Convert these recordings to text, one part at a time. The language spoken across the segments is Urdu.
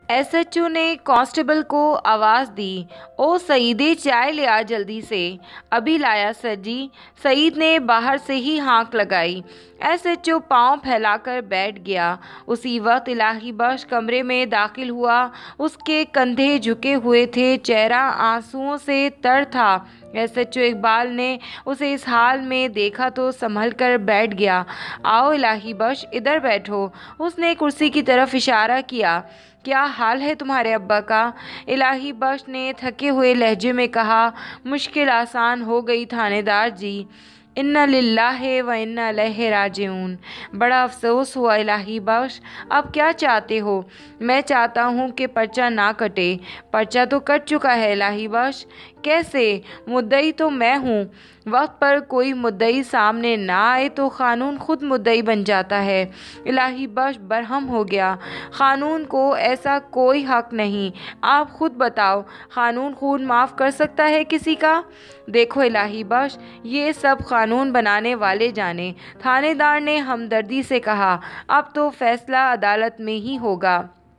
एसएचओ ने कांस्टेबल को आवाज़ दी, ओ सईदे, चाय ले आ जल्दी से। अभी लाया सर जी। सईद ने बाहर से ही हाँक लगाई। एसएचओ पाँव फैलाकर बैठ गया। उसी वक्त इलाही बख्श कमरे में दाखिल हुआ। उसके कंधे झुके हुए थे, चेहरा आंसुओं से तर था। एसएचओ इकबाल ने उसे इस हाल में देखा तो संभल कर बैठ गया। आओ इलाही बख्श, इधर बैठो। उसने कुर्सी की तरफ इशारा किया। क्या हाल है तुम्हारे अब्बा का? इलाही बख्श ने थके हुए लहजे में कहा। मुश्किल आसान हो गई थानेदार जी। इन्ना लिल्लाहि व इन्ना इलैहि राजिऊन। बड़ा अफसोस हुआ इलाही बख्श। अब क्या चाहते हो? मैं चाहता हूँ कि पर्चा ना कटे। पर्चा तो कट चुका है इलाही बख्श। कैसे? मुद्दई तो मैं हूँ। वक्त पर कोई मुद्दई सामने ना आए तो क़ानून खुद मुद्दई बन जाता है। इलाही बख्श बरहम हो गया। क़ानून को ऐसा कोई हक नहीं। आप खुद बताओ, क़ानून खून माफ़ कर सकता है किसी का? देखो इलाही बख्श, ये सब क़ानून बनाने वाले जाने। थानेदार ने हमदर्दी से कहा। अब तो फैसला अदालत में ही होगा।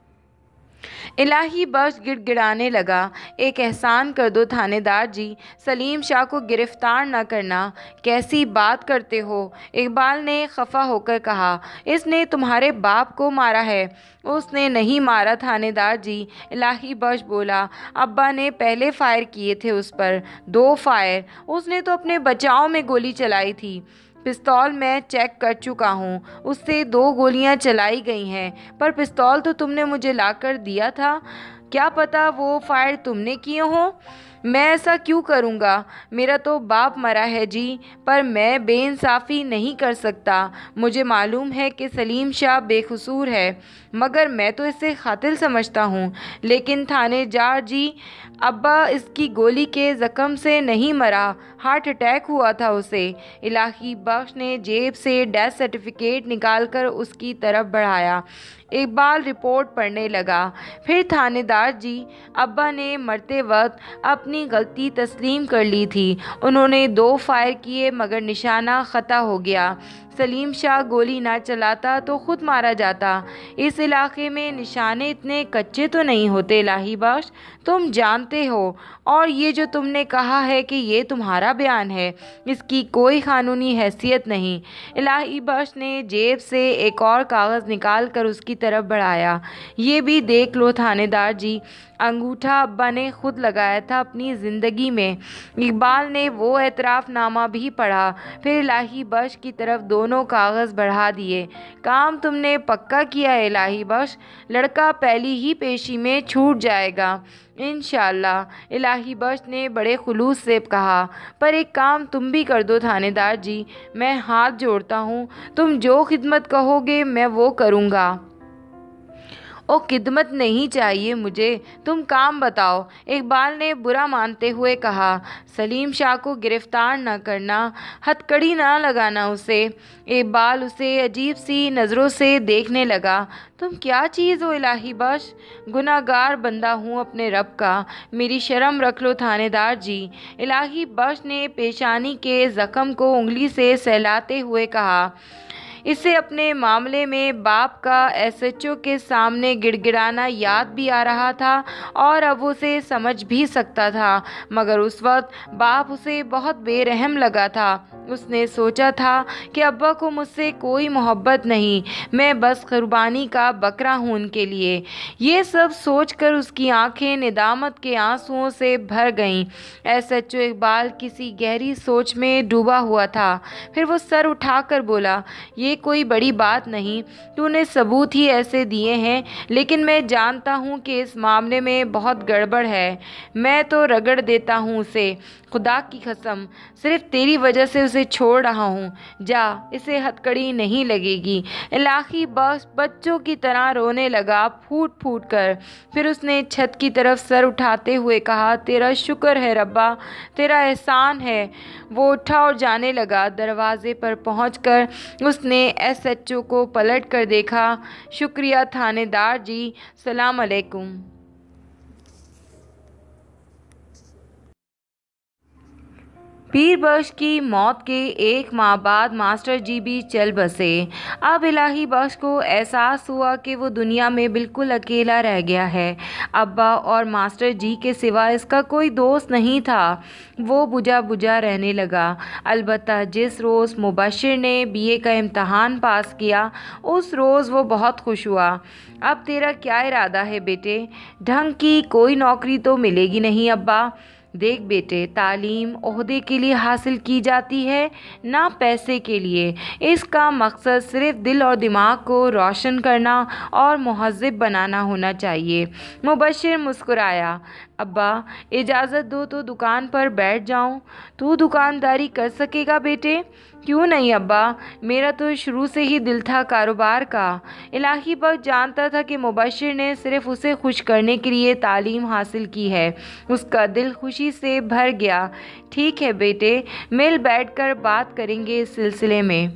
इलाही बख्श गिड़गिड़ाने लगा। एक एहसान कर दो थानेदार जी, सलीम शाह को गिरफ्तार न करना। कैसी बात करते हो? इकबाल ने खफा होकर कहा। इसने तुम्हारे बाप को मारा है। उसने नहीं मारा थानेदार जी, इलाही बख्श बोला। अब्बा ने पहले फायर किए थे उस पर, 2 फायर। उसने तो अपने बचाव में गोली चलाई थी। पिस्तौल मैं चेक कर चुका हूँ, उससे 2 गोलियाँ चलाई गई हैं, पर पिस्तौल तो तुमने मुझे लाकर दिया था। क्या पता वो फायर तुमने किए हों। मैं ऐसा क्यों करूँगा? मेरा तो बाप मरा है जी, पर मैं बेइंसाफ़ी नहीं कर सकता। मुझे मालूम है कि सलीम शाह बेकसूर है, मगर मैं तो इसे कातिल समझता हूँ। लेकिन थानेदार जी, अब्बा इसकी गोली के ज़ख्म से नहीं मरा, हार्ट अटैक हुआ था उसे। इलाही बख्श ने जेब से डेथ सर्टिफिकेट निकालकर उसकी तरफ बढ़ाया। इकबाल रिपोर्ट पढ़ने लगा। फिर थानेदार जी, अब्बा ने मरते वक्त अपनी गलती तस्लीम कर ली थी। उन्होंने 2 फायर किए मगर निशाना ख़ता हो गया। सलीम शाह गोली ना चलाता तो खुद मारा जाता। इस इलाके में निशाने इतने कच्चे तो नहीं होते इलाही बख्श, तुम जानते हो। और ये जो तुमने कहा है कि ये तुम्हारा बयान है, इसकी कोई कानूनी हैसियत नहीं। इलाही बख्श ने जेब से एक और कागज़ निकाल कर उसकी तरफ बढ़ाया। ये भी देख लो थानेदार जी, अंगूठा अब्बा ने खुद लगाया था अपनी ज़िंदगी में। इकबाल ने वो एतराफ़नामा भी पढ़ा, फिर इलाही बख्श की तरफ दोनों कागज़ बढ़ा दिए। काम तुमने पक्का किया है इलाही बख्श, लड़का पहली ही पेशी में छूट जाएगा इंशाअल्लाह। इलाही बख्श ने बड़े खुलूस से कहा। पर एक काम तुम भी कर दो थानेदार जी, मैं हाथ जोड़ता हूँ, तुम जो खिदमत कहोगे मैं वो करूँगा। ओ खिदमत नहीं चाहिए मुझे, तुम काम बताओ, इकबाल ने बुरा मानते हुए कहा। सलीम शाह को गिरफ्तार न करना, हथकड़ी ना लगाना उसे। इकबाल उसे अजीब सी नज़रों से देखने लगा। तुम क्या चीज़ हो इलाही बख्श? गुनाहगार बंदा हूँ अपने रब का, मेरी शर्म रख लो थानेदार जी। इलाही बख्श ने पेशानी के ज़ख्म को उंगली से सहलाते हुए कहा। इसे अपने मामले में बाप का एसएचओ के सामने गिड़गिड़ाना याद भी आ रहा था और अब उसे समझ भी सकता था, मगर उस वक्त बाप उसे बहुत बेरहम लगा था। उसने सोचा था कि अब्बा को मुझसे कोई मोहब्बत नहीं, मैं बस कुर्बानी का बकरा हूँ उनके लिए। ये सब सोचकर उसकी आंखें निदामत के आंसुओं से भर गईं। एसएचओ इकबाल किसी गहरी सोच में डूबा हुआ था। फिर वो सर उठाकर बोला, ये कोई बड़ी बात नहीं, तूने सबूत ही ऐसे दिए हैं, लेकिन मैं जानता हूँ कि इस मामले में बहुत गड़बड़ है। मैं तो रगड़ देता हूँ उसे, खुदा की कसम, सिर्फ तेरी वजह से उसे छोड़ रहा हूँ। जा, इसे हथकड़ी नहीं लगेगी। इलाही बख्श बच्चों की तरह रोने लगा, फूट फूट कर। फिर उसने छत की तरफ सर उठाते हुए कहा, तेरा शुक्र है रब्बा, तेरा एहसान है। वो उठा और जाने लगा। दरवाजे पर पहुंचकर उसने एसएचओ को पलट कर देखा। शुक्रिया थानेदार जी, सलाम अलैकुम। पीर बख्श की मौत के 1 माह बाद मास्टर जी भी चल बसे। अब इलाही बख्श को एहसास हुआ कि वो दुनिया में बिल्कुल अकेला रह गया है। अब्बा और मास्टर जी के सिवा इसका कोई दोस्त नहीं था। वो बुझा बुझा रहने लगा। अलबत्ता जिस रोज़ मुबश्शिर ने बीए का इम्तहान पास किया उस रोज़ वो बहुत खुश हुआ। अब तेरा क्या इरादा है बेटे? ढंग की कोई नौकरी तो मिलेगी नहीं अब्बा। देख बेटे, तालीम ओहदे के लिए हासिल की जाती है, ना पैसे के लिए। इसका मकसद सिर्फ दिल और दिमाग को रोशन करना और मुहज़्ज़ब बनाना होना चाहिए। मुबश्शिर मुस्कुराया। अब्बा इजाज़त दो तो दुकान पर बैठ जाऊं। तू दुकानदारी कर सकेगा बेटे? क्यों नहीं अब्बा, मेरा तो शुरू से ही दिल था कारोबार का। इलाही बख्श जानता था कि मुबश्शिर ने सिर्फ उसे खुश करने के लिए तालीम हासिल की है। उसका दिल खुशी से भर गया। ठीक है बेटे, मिल बैठकर बात करेंगे इस सिलसिले में।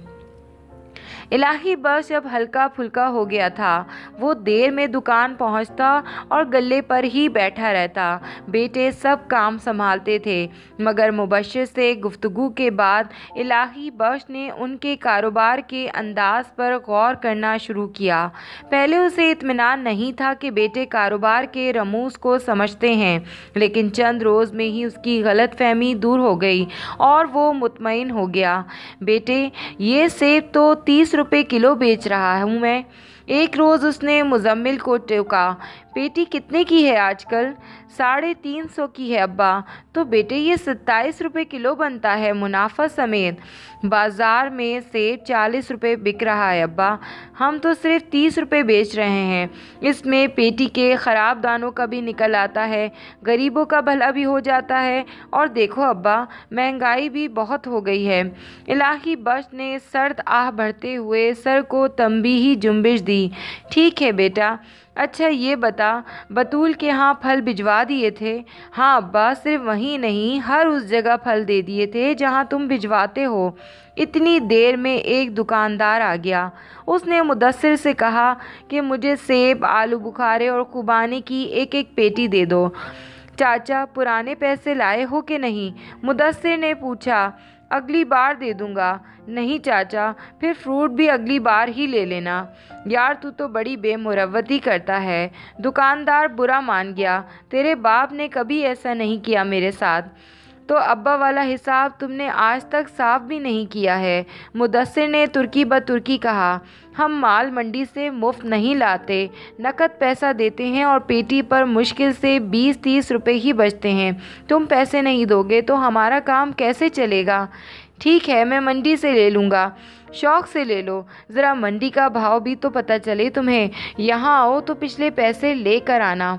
इलाही बख्श अब हल्का फुल्का हो गया था। वो देर में दुकान पहुंचता और गल्ले पर ही बैठा रहता। बेटे सब काम संभालते थे, मगर मुबश्शिर से गुफ्तगू के बाद इलाही बख्श ने उनके कारोबार के अंदाज पर गौर करना शुरू किया। पहले उसे इत्मीनान नहीं था कि बेटे कारोबार के रमूज को समझते हैं, लेकिन चंद रोज़ में ही उसकी गलतफहमी दूर हो गई और वो मुतमईन हो गया। बेटे, ये सेब तो 30 रुपये किलो बेच रहा हूँ मैं। एक रोज़ उसने मुजम्मिल को टोका। पेटी कितने की है आजकल? 350 की है अब्बा। तो बेटे ये 27 रुपये किलो बनता है मुनाफा समेत। बाज़ार में सेब 40 रुपये बिक रहा है अब्बा। हम तो सिर्फ 30 रुपये बेच रहे हैं। इसमें पेटी के ख़राब दानों का भी निकल आता है, गरीबों का भला भी हो जाता है। और देखो अब्बा, महंगाई भी बहुत हो गई है। इलाही बख्श ने सर्द आह भरते हुए सर को तंबीही जुम्बिश दी। ठीक है बेटा। अच्छा ये बता, बतूल के यहाँ फल भिजवा दिए थे? हाँ अब्बा, सिर्फ वहीं नहीं, हर उस जगह फल दे दिए थे जहाँ तुम भिजवाते हो। इतनी देर में एक दुकानदार आ गया। उसने मुदस्सिर से कहा कि मुझे सेब, आलू बुखारे और खुबानी की एक एक पेटी दे दो। चाचा पुराने पैसे लाए हो कि नहीं? मुदस्सिर ने पूछा। अगली बार दे दूंगा। नहीं चाचा, फिर फ्रूट भी अगली बार ही ले लेना। यार तू तो बड़ी बेमुरव्वती करता है। दुकानदार बुरा मान गया। तेरे बाप ने कभी ऐसा नहीं किया मेरे साथ। तो अब्बा वाला हिसाब तुमने आज तक साफ भी नहीं किया है। मुदस्सिर ने तुर्की ब तुर्की कहा। हम माल मंडी से मुफ्त नहीं लाते, नकद पैसा देते हैं और पेटी पर मुश्किल से 20-30 रुपए ही बचते हैं। तुम पैसे नहीं दोगे तो हमारा काम कैसे चलेगा? ठीक है, मैं मंडी से ले लूँगा। शौक़ से ले लो, ज़रा मंडी का भाव भी तो पता चले तुम्हें। यहाँ आओ तो पिछले पैसे लेकर आना।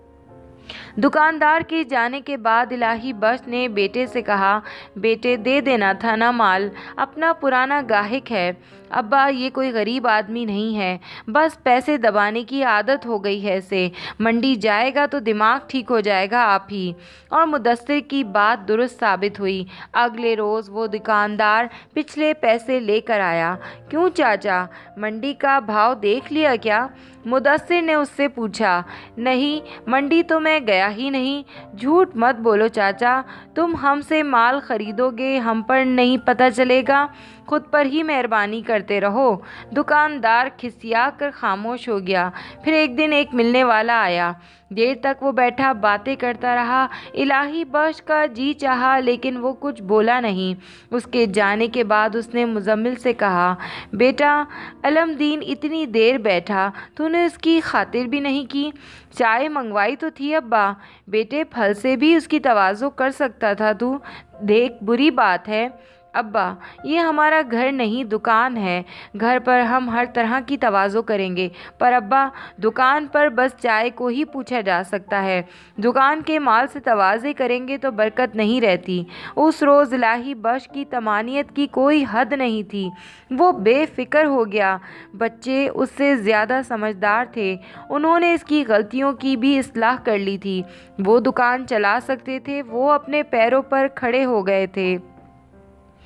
दुकानदार के जाने के बाद इलाही बख्श ने बेटे से कहा, बेटे दे देना था ना माल, अपना पुराना गाहक है। अब्बा ये कोई गरीब आदमी नहीं है, बस पैसे दबाने की आदत हो गई है इसे। मंडी जाएगा तो दिमाग ठीक हो जाएगा आप ही। और मुदस्सिर की बात दुरुस्त साबित हुई। अगले रोज़ वो दुकानदार पिछले पैसे लेकर आया। क्यों चाचा, मंडी का भाव देख लिया क्या? मुदस्सिर ने उससे पूछा। नहीं, मंडी तो मैं गया ही नहीं। झूठ मत बोलो चाचा, तुम हमसे माल खरीदोगे, हम पर नहीं पता चलेगा? खुद पर ही मेहरबानी करते रहो। दुकानदार खिसिया कर खामोश हो गया। फिर एक दिन एक मिलने वाला आया। देर तक वो बैठा बातें करता रहा। इलाही बख्श का जी चाहा, लेकिन वो कुछ बोला नहीं। उसके जाने के बाद उसने मुजम्मिल से कहा, बेटा अलमदीन इतनी देर बैठा, तूने उसकी खातिर भी नहीं की। चाय मंगवाई तो थी अब्बा। बेटे फल से भी उसकी तवाज़ो कर सकता था तू। देख बुरी बात है अब्बा, ये हमारा घर नहीं दुकान है। घर पर हम हर तरह की तवाज़ो करेंगे, पर अब्बा दुकान पर बस चाय को ही पूछा जा सकता है। दुकान के माल से तवाज़े करेंगे तो बरकत नहीं रहती। उस रोज़ इलाही बख्श की तमानियत की कोई हद नहीं थी। वो बेफिक्र हो गया। बच्चे उससे ज़्यादा समझदार थे। उन्होंने इसकी गलतियों की भी इस्लाह कर ली थी। वो दुकान चला सकते थे। वो अपने पैरों पर खड़े हो गए थे।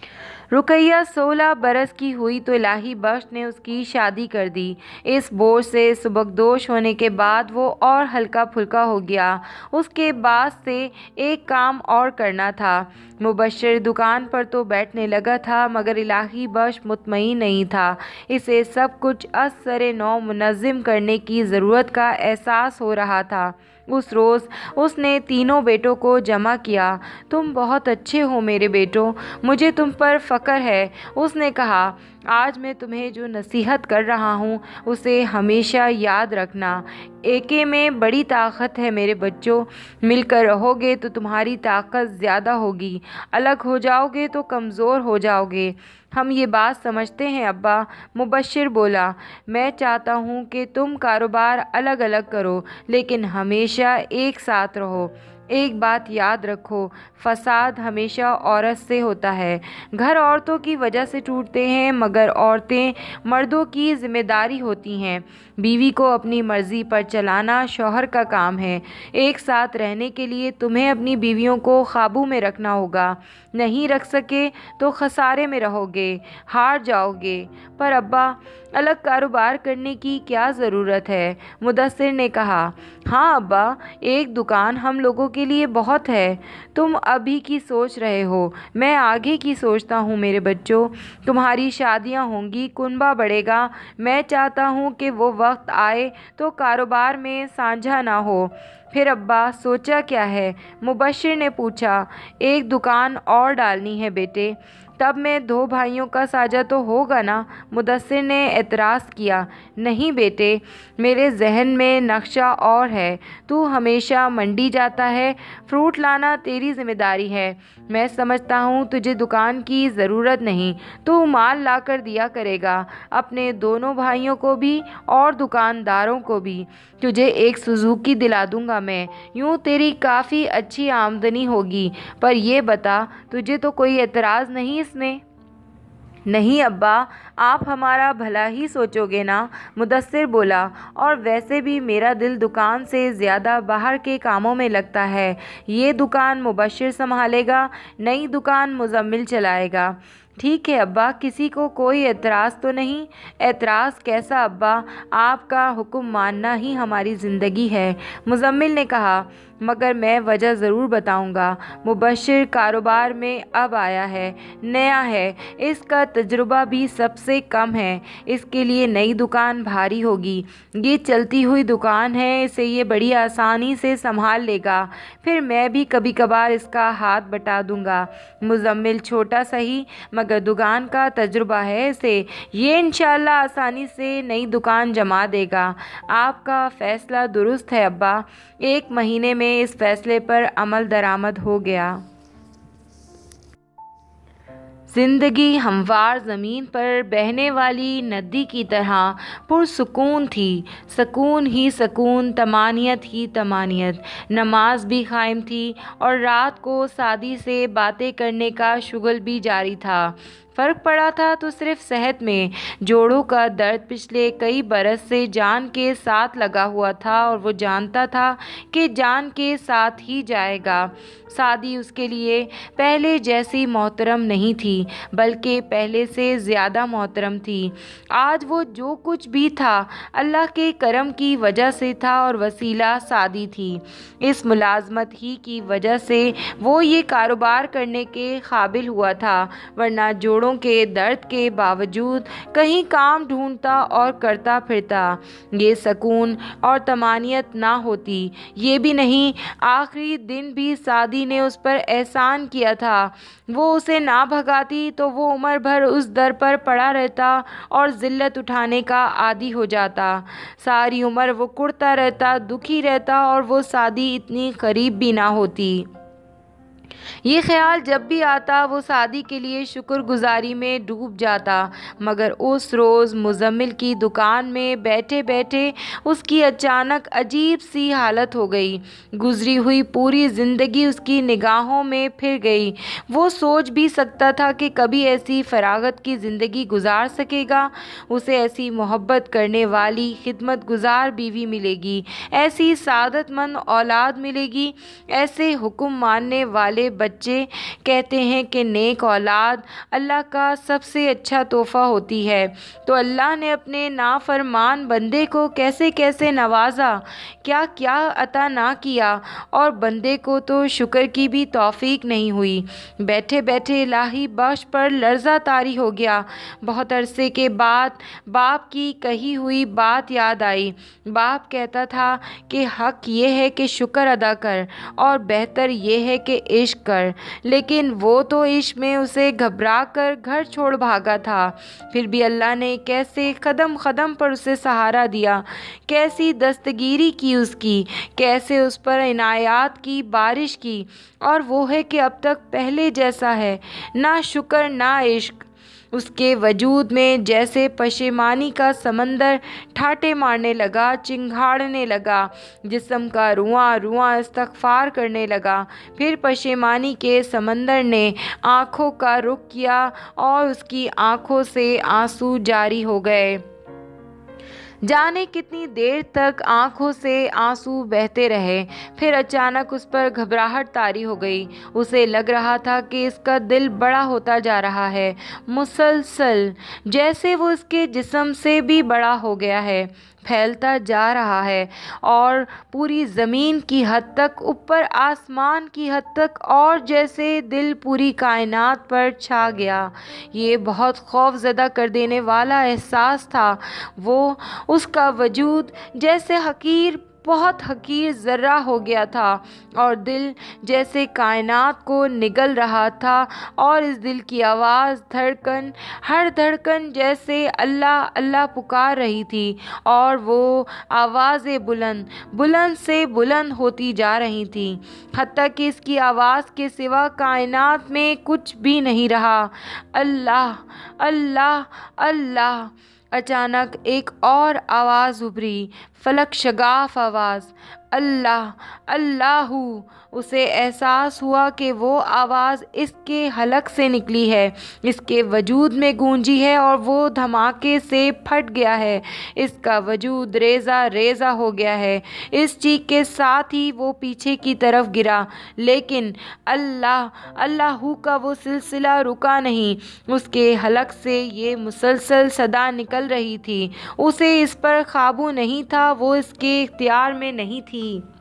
رقیہ 16 برس کی ہوئی تو الہی بخش نے اس کی شادی کر دی۔ اس بوجھ سے سبکدوش ہونے کے بعد وہ اور ہلکا پھلکا ہو گیا۔ اس کے بعد سے ایک کام اور کرنا تھا۔ مبشر دکان پر تو بیٹھنے لگا تھا مگر الہی بخش مطمئن نہیں تھا۔ اسے سب کچھ از سر نو منظم کرنے کی ضرورت کا احساس ہو رہا تھا۔ اس روز اس نے تینوں بیٹوں کو جمع کیا۔ تم بہت اچھے ہو میرے بیٹوں، مجھے تم پر فخر ہے۔ اس نے کہا، آج میں تمہیں جو نصیحت کر رہا ہوں اسے ہمیشہ یاد رکھنا۔ ایکے میں بڑی طاقت ہے میرے بچوں۔ مل کر رہو گے تو تمہاری طاقت زیادہ ہوگی، الگ ہو جاؤ گے تو کمزور ہو جاؤ گے۔ ہم یہ بات سمجھتے ہیں ابا، مبشر بولا۔ میں چاہتا ہوں کہ تم کاروبار الگ الگ کرو لیکن ہمیشہ ایک ساتھ رہو۔ ایک بات یاد رکھو، فساد ہمیشہ عورت سے ہوتا ہے۔ گھر عورتوں کی وجہ سے ٹوٹتے ہیں مگر عورتیں مردوں کی ذمہ داری ہوتی ہیں۔ بیوی کو اپنی مرضی پر چلانا شوہر کا کام ہے۔ ایک ساتھ رہنے کے لیے تمہیں اپنی بیویوں کو قابو میں رکھنا ہوگا۔ نہیں رکھ سکے تو خسارے میں رہو گے، ہار جاؤ گے۔ پر ابا، الگ کاروبار کرنے کی کیا ضرورت ہے؟ مدثر نے کہا۔ ہاں ابا، ایک دکان ہم لوگوں کے لیے بہت ہے۔ تم ابھی کی سوچ رہے ہو، میں آگے کی سوچتا ہوں میرے بچوں۔ تمہاری شادیاں ہوں گی، کنبہ بڑھے گا۔ میں چاہتا ہوں کہ وہ وقت آئے تو کاروبار میں سانجھا نہ ہو۔ پھر ابا سوچا کیا ہے؟ مبشر نے پوچھا۔ ایک دکان اور ڈالنی ہے بیٹے۔ تب میں 2 بھائیوں کا سانجھا تو ہوگا نا؟ مدثر نے اعتراض کیا۔ نہیں بیٹے، میرے ذہن میں نقشہ اور ہے۔ تو ہمیشہ منڈی جاتا ہے، فروٹ لانا تیری ذمہ داری ہے۔ میں سمجھتا ہوں تجھے دکان کی ضرورت نہیں، تو مال لا کر دیا کرے گا، اپنے دونوں بھائیوں کو بھی اور دکانداروں کو بھی۔ تجھے ایک سوزوکی دلا دوں گا میں، یوں تیری کافی اچھی آمدنی ہوگی۔ پر یہ بتا، تجھے تو کوئی اعتراض نہیں اس میں؟ نہیں ابا، آپ ہمارا بھلا ہی سوچو گے نا، مدثر بولا۔ اور ویسے بھی میرا دل دکان سے زیادہ باہر کے کاموں میں لگتا ہے۔ یہ دکان مبشر سنبھالے گا، نئی دکان مزمل چلائے گا۔ ٹھیک ہے ابا، کسی کو کوئی اعتراض تو نہیں؟ اعتراض کیسا ابا، آپ کا حکم ماننا ہی ہماری زندگی ہے، مزمل نے کہا۔ مگر میں وجہ ضرور بتاؤں گا۔ مبشر کاروبار میں اب آیا ہے، نیا ہے، اس کا تجربہ بھی سب سے کم ہے۔ اس کے لیے نئی دکان بھاری ہوگی۔ یہ چلتی ہوئی دکان ہے، اسے یہ بڑی آسانی سے سنبھال لے گا۔ پھر میں بھی کبھی کبھار اس کا ہاتھ بٹا دوں گا۔ مزمل چھوٹا سہی مگر دکان کا تجربہ ہے اسے، یہ انشاءاللہ آسانی سے نئی دکان جما دے گا۔ آپ کا فیصلہ درست ہے ابا۔ 1 مہینے میں اس فیصلے پر عمل درآمد ہو گیا۔ زندگی ہموار زمین پر بہنے والی ندی کی طرح پرسکون تھی۔ سکون ہی سکون، طمانینت ہی طمانینت۔ نماز بھی قائم تھی اور رات کو سعدی سے باتیں کرنے کا شغل بھی جاری تھا۔ فرق پڑا تھا تو صرف صحت میں۔ جوڑوں کا درد پچھلے کئی برس سے جان کے ساتھ لگا ہوا تھا اور وہ جانتا تھا کہ جان کے ساتھ ہی جائے گا۔ سعدی اس کے لیے پہلے جیسی محترم نہیں تھی بلکہ پہلے سے زیادہ محترم تھی۔ آج وہ جو کچھ بھی تھا اللہ کے کرم کی وجہ سے تھا اور وسیلہ سعدی تھی۔ اس ملازمت ہی کی وجہ سے وہ یہ کاروبار کرنے کے قابل ہوا تھا، ورنہ جوڑوں کے درد کے باوجود کہیں کام ڈھونڈتا اور کرتا پھرتا۔ یہ سکون اور طمانینت نہ ہوتی۔ یہ بھی نہیں، آخری دن بھی سعدی نے اس پر احسان کیا تھا۔ وہ اسے نہ بھگاتی تو وہ عمر بھر اس در پر پڑا رہتا اور ذلت اٹھانے کا عادی ہو جاتا۔ ساری عمر وہ کڑتا رہتا، دکھی رہتا اور وہ سعدی اتنی قریب بھی نہ ہوتی۔ یہ خیال جب بھی آتا وہ سعدی کے لیے شکر گزاری میں ڈوب جاتا۔ مگر اس روز مزمل کی دکان میں بیٹھے بیٹھے اس کی اچانک عجیب سی حالت ہو گئی۔ گزری ہوئی پوری زندگی اس کی نگاہوں میں پھر گئی۔ وہ سوچ بھی سکتا تھا کہ کبھی ایسی فراغت کی زندگی گزار سکے گا؟ اسے ایسی محبت کرنے والی خدمت گزار بیوی ملے گی، ایسی سعادت مند اولاد ملے گی، ایسے حکم ماننے والی والے بچے کہتے ہیں کہ نیک اولاد اللہ کا سب سے اچھا تحفہ ہوتی ہے، تو اللہ نے اپنے نافرمان بندے کو کیسے کیسے نوازا، کیا کیا عطا نہ کیا، اور بندے کو تو شکر کی بھی توفیق نہیں ہوئی۔ بیٹھے بیٹھے الہی بخش پر لرزہ طاری ہو گیا۔ بہت عرصے کے بعد باپ کی کہی ہوئی بات یاد آئی۔ باپ کہتا تھا کہ حق یہ ہے کہ شکر ادا کر اور بہتر یہ ہے کہ عشق کر، لیکن وہ تو عشق میں اسے گھبرا کر گھر چھوڑ بھاگا تھا۔ پھر بھی اللہ نے کیسے قدم قدم پر اسے سہارا دیا، کیسی دستگیری کی اس کی، کیسے اس پر عنایات کی بارش کی، اور وہ ہے کہ اب تک پہلے جیسا ہے، نہ شکر نہ عشق۔ اس کے وجود میں جیسے پشیمانی کا سمندر ٹھاٹے مارنے لگا، چنگھاڑنے لگا، جسم کا رواں رواں استغفار کرنے لگا۔ پھر پشیمانی کے سمندر نے آنکھوں کا رخ کیا اور اس کی آنکھوں سے آنسو جاری ہو گئے۔ جانے کتنی دیر تک آنکھوں سے آنسو بہتے رہے، پھر اچانک اس پر گھبراہٹ طاری ہو گئی۔ اسے لگ رہا تھا کہ اس کا دل بڑا ہوتا جا رہا ہے، مسلسل، جیسے وہ اس کے جسم سے بھی بڑا ہو گیا ہے، پھیلتا جا رہا ہے، اور پوری زمین کی حد تک، اوپر آسمان کی حد تک، اور جیسے دل پوری کائنات پر چھا گیا۔ یہ بہت خوف زدہ کر دینے والا احساس تھا۔ وہ، اس کا وجود جیسے حقیر، بہت حقیر ذرہ ہو گیا تھا، اور دل جیسے کائنات کو نگل رہا تھا، اور اس دل کی آواز، دھڑکن، ہر دھڑکن جیسے اللہ اللہ پکار رہی تھی، اور وہ آوازیں بلند بلند سے بلند ہوتی جا رہی تھیں، حتیٰ کہ اس کی آواز کے سوا کائنات میں کچھ بھی نہیں رہا۔ اللہ اللہ اللہ۔ اچانک ایک اور آواز ابھری، فلک شگاف آواز، اللہ اللہ۔ اسے احساس ہوا کہ وہ آواز اس کے حلق سے نکلی ہے، اس کے وجود میں گونجی ہے، اور وہ دھماکے سے پھٹ گیا ہے۔ اس کا وجود ریزہ ریزہ ہو گیا ہے۔ اس چیخ کے ساتھ ہی وہ پیچھے کی طرف گرا، لیکن اللہ اللہ کا وہ سلسلہ رکا نہیں۔ اس کے حلق سے یہ مسلسل صدا نکل رہی تھی، اسے اس پر قابو نہیں تھا، وہ اس کے اختیار میں نہیں تھی۔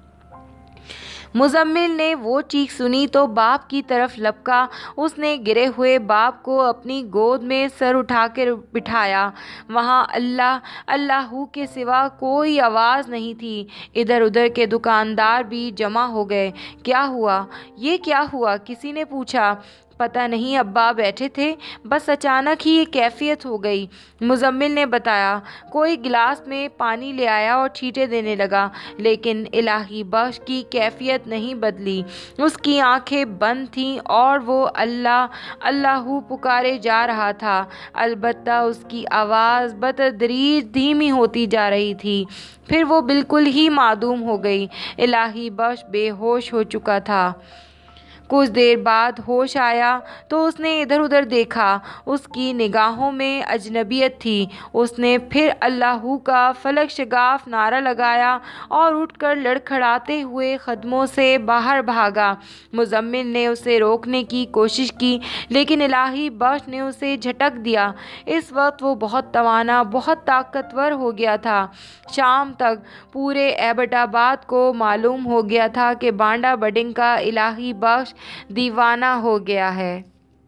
مزمل نے وہ چیخ سنی تو باپ کی طرف لپکا۔ اس نے گرے ہوئے باپ کو اپنی گود میں سر اٹھا کر بٹھایا۔ وہاں اللہ اللہ کے سوا کوئی آواز نہیں تھی۔ ادھر ادھر کے دکاندار بھی جمع ہو گئے۔ کیا ہوا؟ یہ کیا ہوا؟ کسی نے پوچھا۔ پتہ نہیں ابا، بیٹھے تھے، بس اچانک ہی یہ کیفیت ہو گئی۔ مزمل نے بتایا۔ کوئی گلاس میں پانی لے آیا اور چھینٹے دینے لگا، لیکن الہی بخش کی کیفیت نہیں بدلی۔ اس کی آنکھیں بند تھیں اور وہ اللہ اللہ پکارے جا رہا تھا، البتہ اس کی آواز بتدریج دھیمی ہوتی جا رہی تھی، پھر وہ بالکل ہی معدوم ہو گئی۔ الہی بخش بے ہوش ہو چکا تھا۔ کچھ دیر بعد ہوش آیا تو اس نے ادھر ادھر دیکھا، اس کی نگاہوں میں اجنبیت تھی۔ اس نے پھر اللہ کا فلک شگاف نعرہ لگایا اور اٹھ کر لڑکھڑاتے ہوئے قدموں سے باہر بھاگا۔ مزمل نے اسے روکنے کی کوشش کی، لیکن الہی بخش نے اسے جھٹک دیا۔ اس وقت وہ بہت توانا، بہت طاقتور ہو گیا تھا۔ شام تک پورے ایبٹ آباد کو معلوم ہو گیا تھا کہ بانڈا بڈنگ کا الہی بخش دیوانہ ہو گیا ہے۔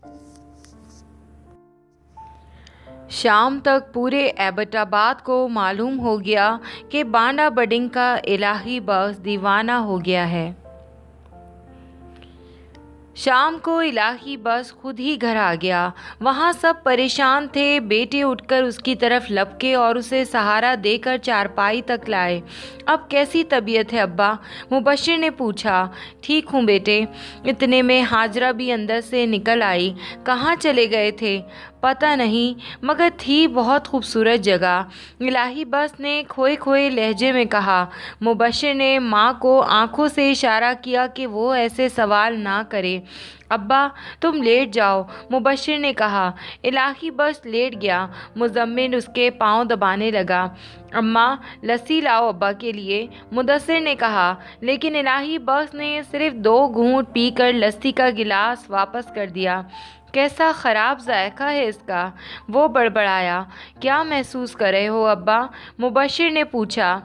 شام تک پورے ایبٹ آباد کو معلوم ہو گیا کہ بانڈا بڈنگ کا الہی بخش دیوانہ ہو گیا ہے۔ شام کو الہی بخش خود ہی گھر آ گیا۔ وہاں سب پریشان تھے۔ بیٹے اٹھ کر اس کی طرف لپکے اور اسے سہارا دے کر چارپائی تک لائے۔ اب کیسی طبیعت ہے ابا؟ مبشر نے پوچھا۔ ٹھیک ہوں بیٹے۔ اتنے میں ہاجرہ بھی اندر سے نکل آئی۔ کہاں چلے گئے تھے؟ पता नहीं, मगर थी बहुत खूबसूरत जगह। इलाही बख्श ने खोए खोए लहजे में कहा। मुबश्शिर ने माँ को आंखों से इशारा किया कि वो ऐसे सवाल ना करे। अब्बा तुम लेट जाओ, मुबश्शिर ने कहा। इलाही बख्श लेट गया। मुज़म्मिल उसके पाँव दबाने लगा। अम्मा लस्सी लाओ अब्बा के लिए, मुदस्सिर ने कहा। लेकिन इलाही बख्श ने सिर्फ 2 घूंट पीकर लस्सी का गिलास वापस कर दिया। कैसा ख़राब जायका है इसका, वो बड़बड़ाया। क्या महसूस कर रहे हो अब्बा, मुबश्शिर ने पूछा।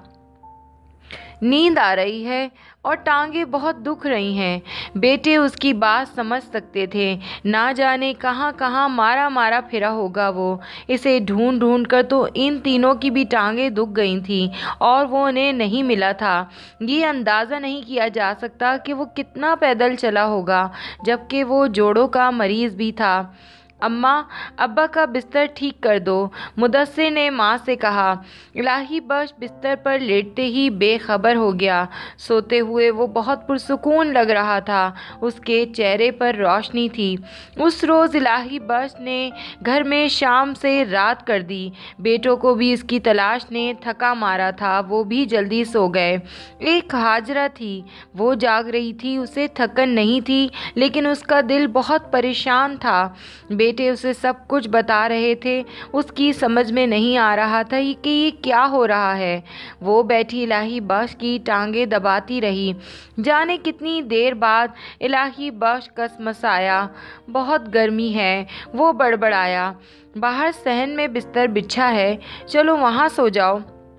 नींद आ रही है और टांगें बहुत दुख रही हैं। बेटे उसकी बात समझ सकते थे। ना जाने कहाँ कहाँ मारा मारा फिरा होगा वो। इसे ढूंढ ढूंढ कर तो इन तीनों की भी टांगें दुख गई थीं और वो उन्हें नहीं मिला था। ये अंदाज़ा नहीं किया जा सकता कि वो कितना पैदल चला होगा, जबकि वो जोड़ों का मरीज़ भी था। अम्मा अब्बा का बिस्तर ठीक कर दो, मुदस्सिर ने माँ से कहा। इलाही बख्श बिस्तर पर लेटते ही बेखबर हो गया। सोते हुए वो बहुत पुरसुकून लग रहा था। उसके चेहरे पर रोशनी थी। उस रोज़ इलाही बख्श ने घर में शाम से रात कर दी। बेटों को भी इसकी तलाश ने थका मारा था। वो भी जल्दी सो गए। एक हाजरा थी, वो जाग रही थी। उसे थकन नहीं थी, लेकिन उसका दिल बहुत परेशान था। बेटे उसे सब कुछ बता रहे थे। उसकी समझ में नहीं आ रहा था कि ये क्या हो रहा है। वो बैठी इलाही बख्श की टांगें दबाती रही। जाने कितनी देर बाद इलाही बख्श कसमसाया। बहुत गर्मी है, वो बड़बड़ाया। बाहर सहन में बिस्तर बिछा है, चलो वहाँ सो जाओ।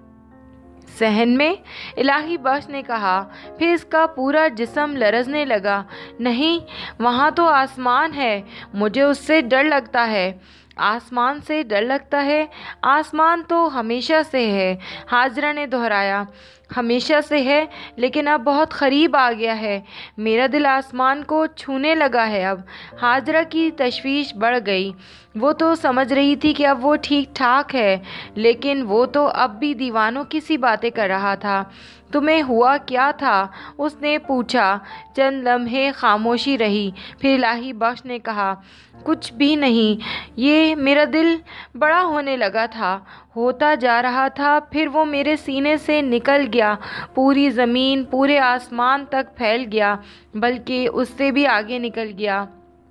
सहन में, इलाही बख्श ने कहा। फिर इसका पूरा जिस्म लरजने लगा। नहीं, वहाँ तो आसमान है, मुझे उससे डर लगता है। आसमान से डर लगता है? आसमान तो हमेशा से है, हाजरा ने दोहराया। हमेशा से है, लेकिन अब बहुत करीब आ गया है। मेरा दिल आसमान को छूने लगा है अब। हाजरा की तशवीश बढ़ गई। वो तो समझ रही थी कि अब वो ठीक ठाक है, लेकिन वो तो अब भी दीवानों की सी बातें कर रहा था। तुम्हें हुआ क्या था, उसने पूछा। चंद लम्हे खामोशी रही। फिर इलाही बख्श ने कहा, कुछ भी नहीं, ये मेरा दिल बड़ा होने लगा था, होता जा रहा था। फिर वो मेरे सीने से निकल गया, पूरी ज़मीन पूरे आसमान तक फैल गया, बल्कि उससे भी आगे निकल गया।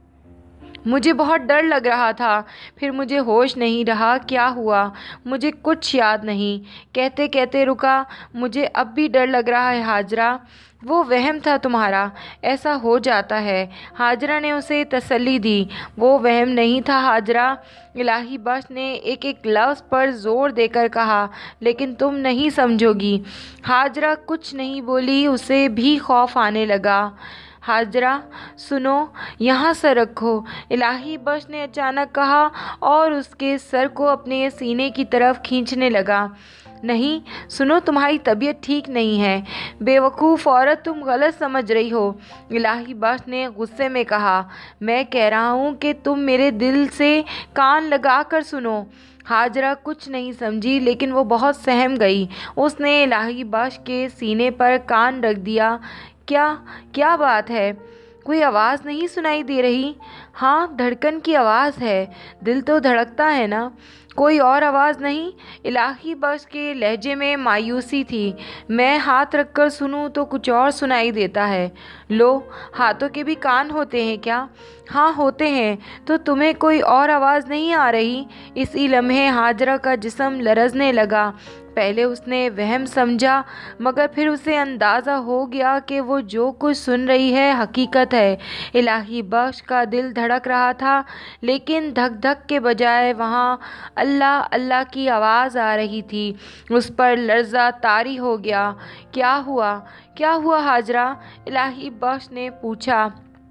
मुझे बहुत डर लग रहा था। फिर मुझे होश नहीं रहा। क्या हुआ मुझे कुछ याद नहीं। कहते कहते रुका। मुझे अब भी डर लग रहा है हाजरा। वो वहम था तुम्हारा, ऐसा हो जाता है, हाजरा ने उसे तसल्ली दी। वो वहम नहीं था हाजरा, इलाही बख्श ने एक एक लफ्ज़ पर ज़ोर देकर कहा। लेकिन तुम नहीं समझोगी। हाजरा कुछ नहीं बोली। उसे भी खौफ आने लगा। हाजरा सुनो, यहाँ सर रखो, इलाही बख्श ने अचानक कहा और उसके सर को अपने सीने की तरफ खींचने लगा। नहीं सुनो, तुम्हारी तबीयत ठीक नहीं है, बेवकूफ़ औरत, तुम गलत समझ रही हो, इलाही बख्श ने गुस्से में कहा। मैं कह रहा हूँ कि तुम मेरे दिल से कान लगा कर सुनो। हाजरा कुछ नहीं समझी, लेकिन वो बहुत सहम गई। उसने इलाही बख्श के सीने पर कान रख दिया। क्या क्या बात है? कोई आवाज़ नहीं सुनाई दे रही? हाँ, धड़कन की आवाज़ है। दिल तो धड़कता है ना? कोई और आवाज़ नहीं? इलाही बख्श के लहजे में मायूसी थी। मैं हाथ रखकर सुनूं तो कुछ और सुनाई देता है। लो, हाथों के भी कान होते हैं क्या? हाँ होते हैं। तो तुम्हें कोई और आवाज़ नहीं आ रही? इसी लम्हे हाजरा का जिस्म लरजने लगा। पहले उसने वहम समझा, मगर फिर उसे अंदाज़ा हो गया कि वो जो कुछ सुन रही है हकीकत है। इलाही बख्श का दिल धड़क रहा था, लेकिन धक धक के बजाय वहाँ अल्लाह अल्लाह की आवाज़ आ रही थी। उस पर लर्ज़ा तारी हो गया। क्या हुआ हाजरा? इलाही बख्श ने पूछा।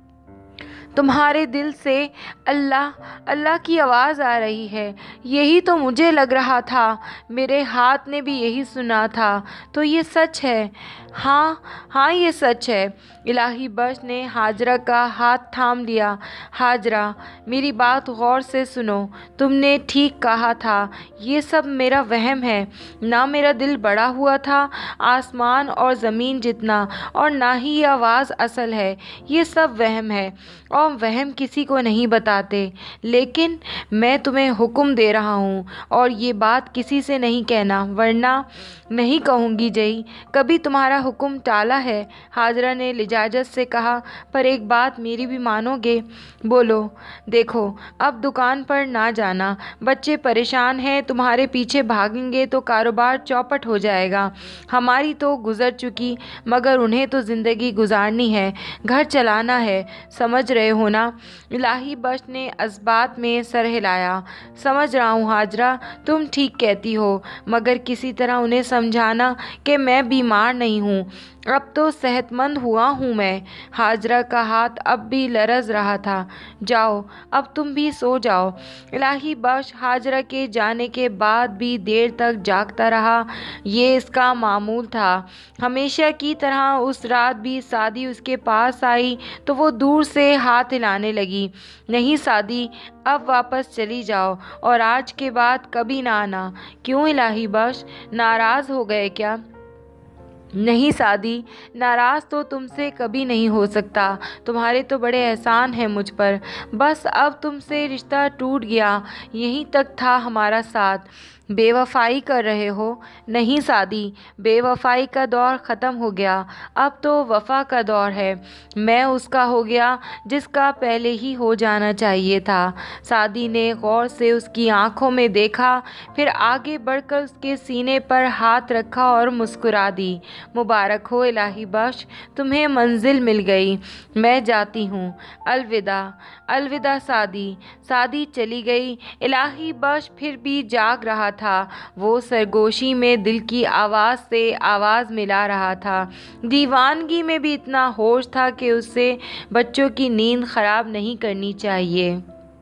तुम्हारे दिल से अल्लाह अल्लाह की आवाज़ आ रही है। यही तो मुझे लग रहा था, मेरे हाथ ने भी यही सुना था। तो ये सच है? हाँ ये सच है। इलाही बख्श ने हाजरा का हाथ थाम लिया। हाजरा, मेरी बात गौर से सुनो। तुमने ठीक कहा था, ये सब मेरा वहम है। ना मेरा दिल बड़ा हुआ था आसमान और ज़मीन जितना, और ना ही ये आवाज़ असल है। ये सब वहम है। और वहम किसी को नहीं बताते, लेकिन मैं तुम्हें हुक्म दे रहा हूँ और ये बात किसी से नहीं कहना, वरना नहीं कहूँगी जई कभी तुम्हारा हुक्म टाला है। हाजरा ने लिजाजत से कहा, पर एक बात मेरी भी मानोगे? बोलो। देखो, अब दुकान पर ना जाना, बच्चे परेशान हैं, तुम्हारे पीछे भागेंगे तो कारोबार चौपट हो जाएगा। हमारी तो गुजर चुकी, मगर उन्हें तो ज़िंदगी गुजारनी है, घर चलाना है, समझ रहे हो ना? इलाही बख्श ने असबात में सर हिलाया। समझ रहा हूँ हाजरा, तुम ठीक कहती हो, मगर किसी तरह उन्हें समझाना कि मैं बीमार नहीं हूँ, अब तो सेहतमंद हुआ हूँ मैं। हाजरा का हाथ अब भी लरज़ रहा था। जाओ, अब तुम भी सो जाओ। इलाही बख्श हाजरा के जाने के बाद भी देर तक जागता रहा। ये इसका मामूल था। हमेशा की तरह उस रात भी सादी उसके पास आई तो वो दूर से हाथ हिलाने लगी। नहीं सादी, अब वापस चली जाओ और आज के बाद कभी ना आना। क्यों इलाही बख्श, नाराज़ हो गए क्या? नहीं सादी, नाराज़ तो तुमसे कभी नहीं हो सकता, तुम्हारे तो बड़े एहसान हैं मुझ पर। बस अब तुमसे रिश्ता टूट गया, यहीं तक था हमारा साथ। बेवफाई कर रहे हो? नहीं सादी, बेवफाई का दौर ख़त्म हो गया, अब तो वफ़ा का दौर है। मैं उसका हो गया जिसका पहले ही हो जाना चाहिए था। सादी ने गौर से उसकी आंखों में देखा, फिर आगे बढ़कर उसके सीने पर हाथ रखा और मुस्कुरा दी। मुबारक हो इलाही बख्श, तुम्हें मंजिल मिल गई। मैं जाती हूँ, अलविदा। अलविदा सादी। सादी चली गई। इलाही बख्श फिर भी जाग रहा था। वो सरगोशी में दिल की आवाज़ से आवाज़ मिला रहा था। दीवानगी में भी इतना होश था कि उससे बच्चों की नींद खराब नहीं करनी चाहिए।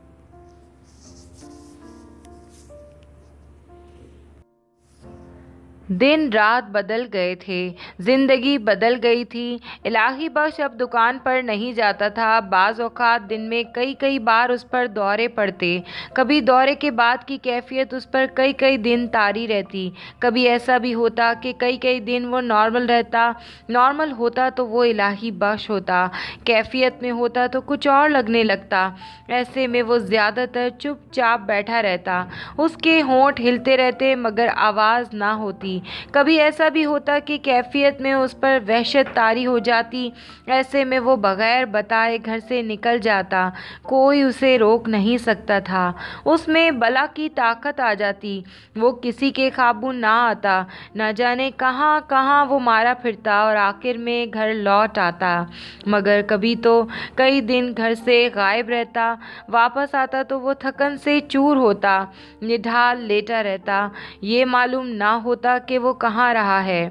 दिन रात बदल गए थे, ज़िंदगी बदल गई थी। इलाही बख्श अब दुकान पर नहीं जाता था। बाज़ औक़ात दिन में कई कई बार उस पर दौरे पड़ते। कभी दौरे के बाद की कैफियत उस पर कई कई दिन तारी रहती। कभी ऐसा भी होता कि कई कई दिन वो नॉर्मल होता तो वो इलाही बख्श होता, कैफियत में होता तो कुछ और लगने लगता। ऐसे में वो ज़्यादातर चुपचाप बैठा रहता, उसके होंठ हिलते रहते मगर आवाज़ ना होती। कभी ऐसा भी होता कि कैफियत में उस पर वहशत तारी हो जाती। ऐसे में वो बगैर बताए घर से निकल जाता, कोई उसे रोक नहीं सकता था। उसमें बला की ताकत आ जाती, वो किसी के काबू ना आता। न जाने कहाँ कहाँ वो मारा फिरता और आखिर में घर लौट आता। मगर कभी तो कई दिन घर से गायब रहता, वापस आता तो वो थकन से चूर होता, निढाल लेटा रहता। ये मालूम ना होता कि वो कहाँ रहा है।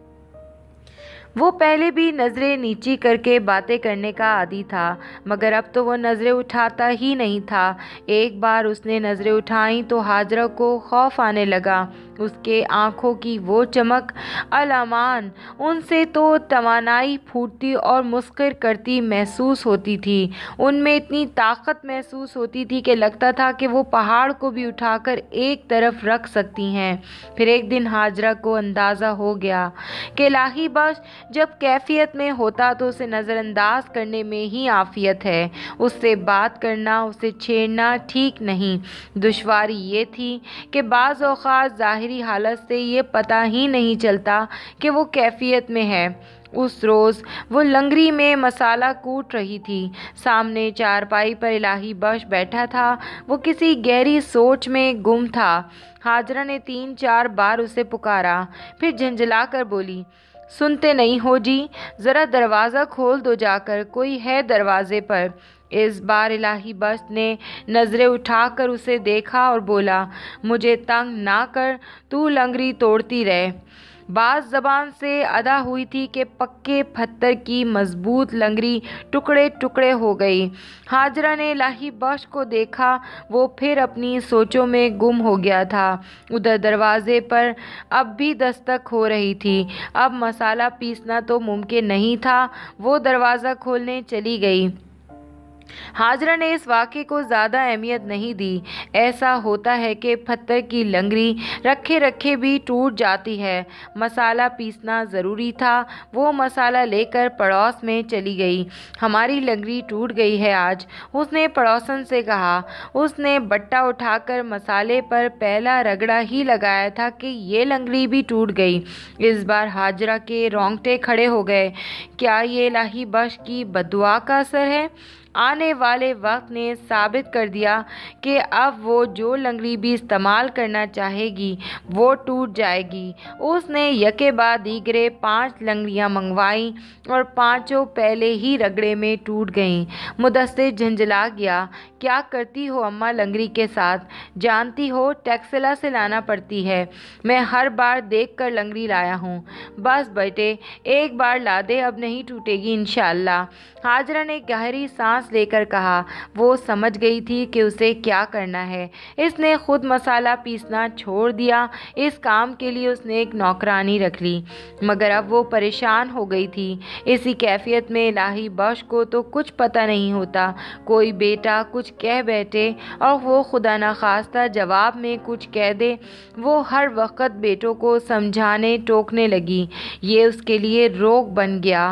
वो पहले भी नज़रें नीची करके बातें करने का आदी था, मगर अब तो वो नज़रें उठाता ही नहीं था। एक बार उसने नज़रें उठाईं तो हाजरा को खौफ आने लगा। उसके आँखों की वो चमक, अलामान, उनसे तो तवानाई फूटती और मुस्कुर करती महसूस होती थी। उनमें इतनी ताकत महसूस होती थी कि लगता था कि वो पहाड़ को भी उठाकर एक तरफ रख सकती हैं। फिर एक दिन हाजरा को अंदाज़ा हो गया कि इलाही बख्श जब कैफियत में होता तो उसे नज़रअंदाज करने में ही आफियत है। उससे बात करना, उसे छेड़ना ठीक नहीं। दुश्वारी ये थी कि बाज़ औक़ात ज़ाहिरी हालत से ये पता ही नहीं चलता कि वो कैफियत में है। उस रोज़ वो लंगरी में मसाला कूट रही थी। सामने चारपाई पर इलाही बख्श बैठा था। वो किसी गहरी सोच में गुम था। हाजरा ने 3-4 बार उसे पुकारा, फिर झंझला कर बोली, सुनते नहीं हो जी, ज़रा दरवाज़ा खोल दो जाकर, कोई है दरवाज़े पर। इस बार इलाही बख्श ने नज़रें उठाकर उसे देखा और बोला, मुझे तंग ना कर, तू लंगरी तोड़ती रहे। बात ज़बान से अदा हुई थी कि पक्के पत्थर की मजबूत लंगरी टुकड़े टुकड़े हो गई। हाजरा ने इलाही बख्श को देखा, वो फिर अपनी सोचों में गुम हो गया था। उधर दरवाज़े पर अब भी दस्तक हो रही थी। अब मसाला पीसना तो मुमकिन नहीं था। वो दरवाज़ा खोलने चली गई। हाजरा ने इस वाक़े को ज़्यादा अहमियत नहीं दी। ऐसा होता है कि पत्थर की लंगड़ी रखे रखे भी टूट जाती है। मसाला पीसना ज़रूरी था। वो मसाला लेकर पड़ोस में चली गई। हमारी लंगड़ी टूट गई है आज, उसने पड़ोसन से कहा। उसने बट्टा उठाकर मसाले पर पहला रगड़ा ही लगाया था कि ये लंगड़ी भी टूट गई। इस बार हाजरा के रोंगटे खड़े हो गए। क्या ये इलाही बख्श की बद्दुआ का असर है? आने वाले वक्त ने साबित कर दिया कि अब वो जो लंगड़ी भी इस्तेमाल करना चाहेगी वो टूट जाएगी। उसने यके बाद दीगरे 5 लंगड़ियाँ मंगवाईं और 5 पहले ही रगड़े में टूट गईं। मुदस्सिर झंझला गया। क्या करती हो अम्मा लंगड़ी के साथ? जानती हो टैक्सिला से लाना पड़ती है। मैं हर बार देख कर लंगड़ी लाया हूँ। बस बेटे एक बार ला दे, अब नहीं टूटेगी इंशाअल्लाह। हाजरा ने गहरी सांस लेकर कहा। वो समझ गई थी कि उसे क्या करना है। इसने खुद मसाला पीसना छोड़ दिया। इस काम के लिए उसने एक नौकरानी रख ली। मगर अब वो परेशान हो गई थी। इसी कैफियत में इलाही बख्श को तो कुछ पता नहीं होता। कोई बेटा कुछ कह बैठे और वो खुदा न खास्ता जवाब में कुछ कह दे। वो हर वक्त बेटों को समझाने टोकने लगी। ये उसके लिए रोग बन गया।